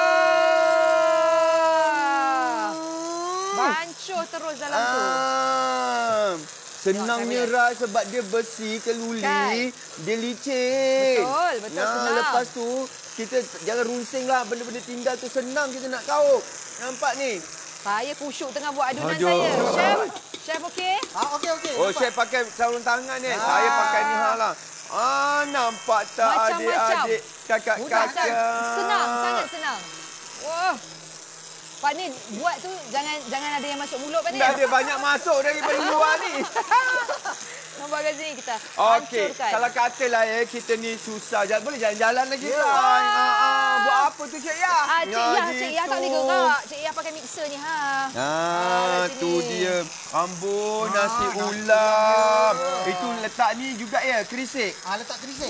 Wah. Bancuh terus dalam tu. Ah, senangnya Tengok, Rai sebab dia bersih, keluli, Kan? dia licin. Betul, betul, Nah, senang. lepas tu kita jangan runsing lah benda-benda tinggal tu, senang kita nak kaup. Nampak ni? Saya kusyuk tengah buat adunan Aduh. saya. Chef, chef okey? Ah, okey okey. Oh, nampak. chef pakai sarung tangan ni. Saya pakai ni hal lah. Ah, nampak tak Macam-macam. adik-adik, kakak-kakak. Senang, sangat senang. Wah. Pak Nil, buat tu jangan jangan ada yang masuk mulut Pak Nil. Dah ada banyak masuk daripada luar ni. Nampak kat sini kita Okey, hancurkan. kalau katalah ya, kita ni susah. Jangan boleh jalan-jalan lagi. Ya. Yeah. Ah, ah, buat apa tu Cik Ya? Ah, Cik Ya, Ya, Cik Ya tak boleh gitu. gerak. Cik Ya pakai mixer ni ha. Ah, Ah, tu sini. dia. Ambon, nasi ulam. Itu letak ni juga ya, kerisik. Ah, letak kerisik.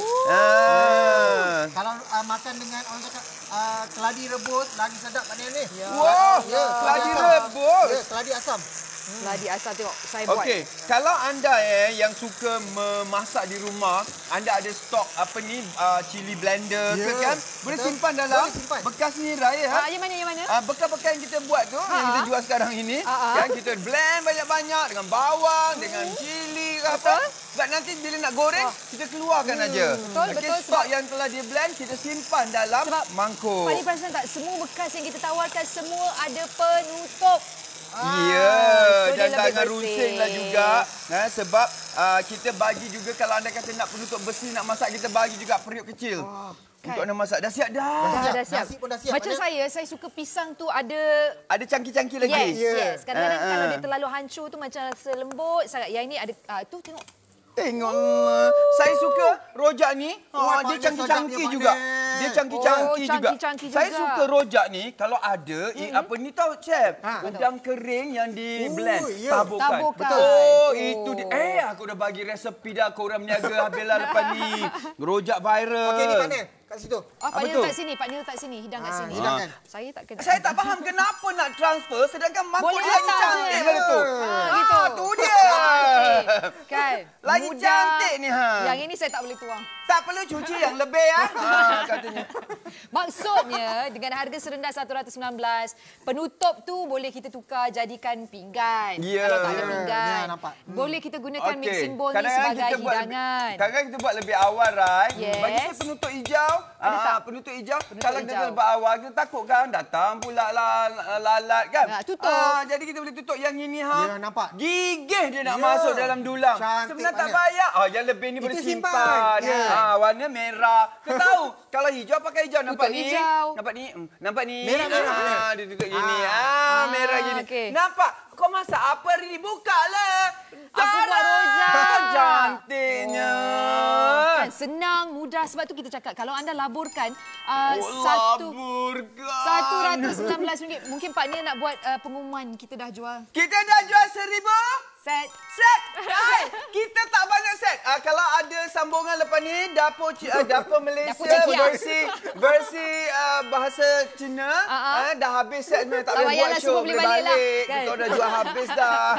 Ah. Kalau uh, makan dengan orang cakap uh, keladi rebus lagi sedap Pak Nil ni. Ya. Wah, Ya, keladi asam. rebus. Ya, keladi asam. Ladi asal tengok saya buat. Okey, kalau anda eh yang suka memasak di rumah, anda ada stok apa ni uh, chili blender Ya, ke kan? Boleh betul. simpan dalam Boleh simpan. bekas ni raya. Ah, yang mana yang mana? Ah, bekas-bekas yang kita buat tu, yang kita jual sekarang ini, Ha, ha. kan kita blend banyak-banyak dengan bawang, dengan cili ke apa. Sebab nanti bila nak goreng, kita keluarkan aja. Betul, Okey, betul, stok sebab- yang telah di blend, kita simpan dalam Sebab mangkuk. Pak Nil perasan tak semua bekas yang kita tawarkan semua ada penutup. Ya, so dia dan lebih jangan bersih. runsinglah juga. Nah, sebab uh, kita bagi juga kalau anda kata nak penutup bersih, nak masak, kita bagi juga periuk kecil. kan? Untuk anda masak. Dah siap dah. Dah, dah siap. Nasi pun dah siap, Macam Pak Nil. saya, saya suka pisang tu ada... Ada cangkir-cangkir lagi. Yes, Ya. yes. Kadang-kadang Ah, kalau ah. dia terlalu hancur tu macam rasa lembut sangat. Yang ini ada... Uh, tu tengok. Tengok. Saya suka rojak ni. Wah, Ha, dia Pak Nil cangkir-cangkir sedapnya, juga. Pak Nil. Dia cangkir-cangkir Oh, juga. cangkir-cangkir Saya juga. suka rojak ni kalau ada mm-hmm. apa ni tahu chef? Ha. Udang kering yang di blend, Oh, ya. taburkan. Taburkan. Betul. Oh, Oh. itu dia. Eh, aku dah bagi resepi dah, korang berniaga habislah lepas ni. Rojak viral. Okey ni Pak Nil, kat situ. Oh, Pak Apa Nil tu? letak sini. Pak Nil letak sini. Hidang kat Ah, sini. hidang kan? Saya tak kena. Saya tak faham kenapa nak transfer sedangkan mangkuk Boleh dia lagi letak cantik je. kali tu. Ah, gitu. Ah, tu dia. Okey. Kan? Lagi Mudah. cantik ni, ha. Yang ini saya tak boleh tuang. Tak perlu cuci yang lebih ya. Ha, katanya. Maksudnya dengan harga serendah satu ratus sembilan belas, penutup tu boleh kita tukar jadikan pinggan. Ya. Kalau tak ada Ya, pinggan. ya, nampak. Boleh kita gunakan Okey. mixing bowl ni Kadang-kadang sebagai kita buat lebih- hidangan. Kadang-kadang kita buat lebih awal, Rai. Yes. Bagi saya penutup hijau. Ada ah, tak? penutup hijau. Penutup Kalau hijau. kita lebih awal, kita takut kan datang pula lah, lalat kan. Nak tutup. Ah, jadi kita boleh tutup yang ini. Ha. Ya, nampak. Gigih dia nak Ya. masuk dalam dulang. Cantik, Sebenarnya tak Pak Nil. payah. Ah, yang lebih ni Itu boleh simpan. simpan. Ya. Ah, warna merah. Kita tahu. Kalau hijau pakai hijau. Nampak Tutup ni? hijau. Nampak ni? Hmm, Nampak ni? Merah, merah, Ah, merah. dia tutup gini. Ah. Ah, Ah, merah gini. okey. Nampak? Kau masak apa hari ni? Buka lah. Aku buat rojak. Cantiknya. Kan senang, mudah. Sebab tu kita cakap kalau anda laburkan uh, Oh, satu laburkan. satu ratus sembilan belas ringgit. Mungkin Pak Nil nak buat uh, pengumuman kita dah jual Kita dah jual seribu set. set. Hai, kita tak banyak set. Uh, kalau ada sambungan lepas ni, dapur Ci- uh, dapur Malaysia Dapur Cik Kia. versi versi uh, bahasa Cina Ah, ah. uh, dah habis set ni. Tak Tak boleh payahlah, buat show. semua boleh boleh balik lah, balik. kan? Kita dah jual habis dah.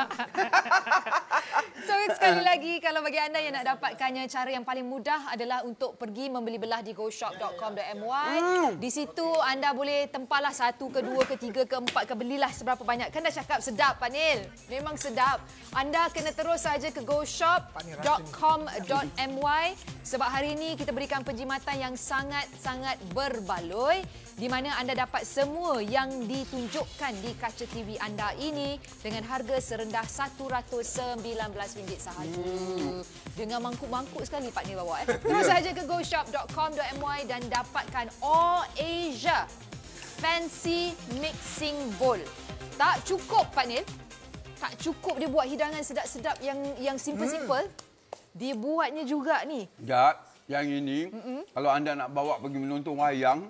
So sekali lagi kalau bagi anda yang nak dapatkannya, cara yang paling mudah adalah untuk pergi membeli belah di go shop dot com dot my. Di situ anda boleh tempahlah satu ke dua ke tiga ke empat ke, belilah seberapa banyak. Kan dah cakap sedap Pak Nil. Memang sedap. Anda kena terus saja ke go shop dot com dot my sebab hari ini kita berikan penjimatan yang sangat-sangat berbaloi di mana anda dapat semua yang ditunjukkan di kaca T V anda ini dengan harga serendah satu ratus sembilan belas ringgit sahaja. Hmm. Dengan mangkuk-mangkuk sekali Pak Nil bawa. Eh. Terus saja ke go shop dot com dot my dan dapatkan All Asia Fancy Mixing Bowl. Tak cukup Pak Nil. Tak cukup dia buat hidangan sedap-sedap yang yang simple-simple. Hmm. Dia buatnya juga ni. Tak. Yang ini, mm-mm. kalau anda nak bawa pergi menonton wayang,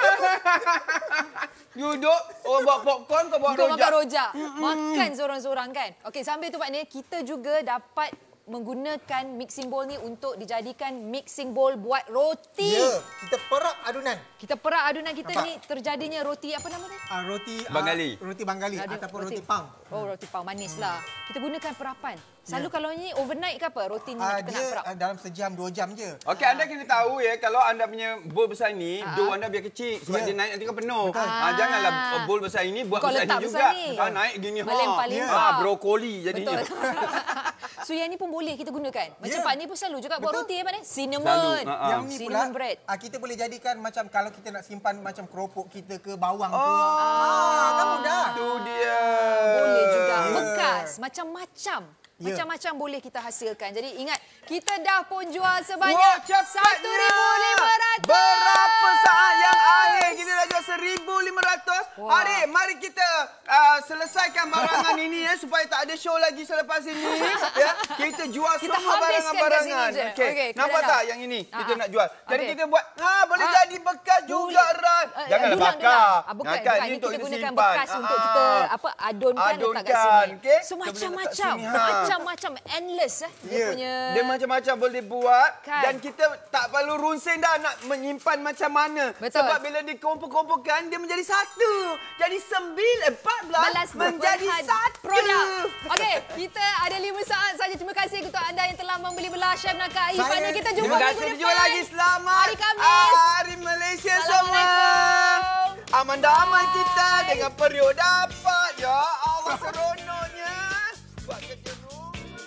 duduk, orang bawa popcorn, kau bawa Kau rojak. makan rojak. Mm-mm. Makan seorang-seorang kan. Okey, sambil tu Pak Nia, kita juga dapat menggunakan mixing bowl ni untuk dijadikan mixing bowl buat roti. Ya, kita perap adunan. Kita perak adunan kita Nampak? ni terjadinya roti apa nama dia? Uh, roti Bangali. Uh, roti Bangali Ada ataupun roti, roti pang. Oh, roti pang manis lah. Kita gunakan perapan. Selalu yeah. kalau ni overnight ke apa? Roti ni Uh, kita dia nak perap. uh, dalam sejam, dua jam je. Okey, anda kena tahu ya, kalau anda punya bowl besar ni, Ah. dough anda biar kecil sebab Ya. dia naik nanti kan penuh. Betul. Ah, janganlah bowl besar ini buat Kau besar letak ni besar juga. ni. Ah, naik gini ha. Melempar-lempar. Ah, brokoli jadinya. Betul. So yang ni pun boleh kita gunakan. Macam Ya. Pak Ni pun selalu juga buat Betul. roti ya Pak Ni. Cinnamon. Selalu, ah, ah. Yang ni pula Cinnamon bread. uh, kita boleh jadikan macam kalau kita nak simpan macam keropok kita ke bawang Oh, tu. Ah, kan mudah. Itu dia. Boleh juga. Ya. Bekas. Macam-macam. Ya. Macam-macam boleh kita hasilkan. Jadi ingat, kita dah pun jual Wah, sebanyak cepatnya. satu ribu lima ratus. Berapa saat yang akhir kita dah jual seribu lima ratus. Wah. Hari, mari kita uh, selesaikan barangan ini ya supaya tak ada show lagi selepas ini ya. Kita jual Kita semua habiskan barangan-barangan. kat sini je. Okey. Okey, Nampak kadang-kadang. tak yang ini kita Ah, nak jual. Jadi okey. kita buat ha boleh Ah. jadi bekas juga Ran. Eh, Janganlah dulang, bakar. dulang. Ah, bukan, Nah, kan, bukan. ini Ini untuk kita kita gunakan simpan. bekas untuk Ah, kita ah. apa adonkan, letak kat Adonkan, sini. okey? So Kita boleh letak macam-macam. sini, ha. Macam-macam. Endless eh. Dia Ya. punya... Dia macam-macam boleh buat Kan. dan kita tak perlu runsing dah nak menyimpan macam mana. Betul. Sebab bila dikumpul-kumpulkan dia menjadi satu. Jadi sembilan, empat belas Balas menjadi berhad satu. produk. Okey, kita ada lima saat saja. Terima kasih untuk anda yang telah membeli belah Chef Nakai. Saya- Pada kita jumpa Terima minggu kasih depan. juga lagi. Selamat Hari Khamis. Hari Malaysia semua. Assalamualaikum. Aman damai kita dengan periuk dapat. Ya Allah seronoknya. Buat kerja rumah.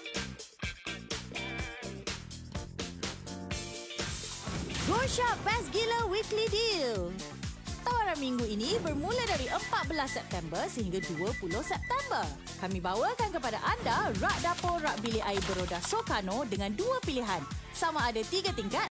Go Shop Best Gila Weekly Deal. Tawaran minggu ini bermula dari empat belas September sehingga dua puluh September. Kami bawakan kepada anda rak dapur rak bilik air beroda Sokano dengan dua pilihan. Sama ada tiga tingkat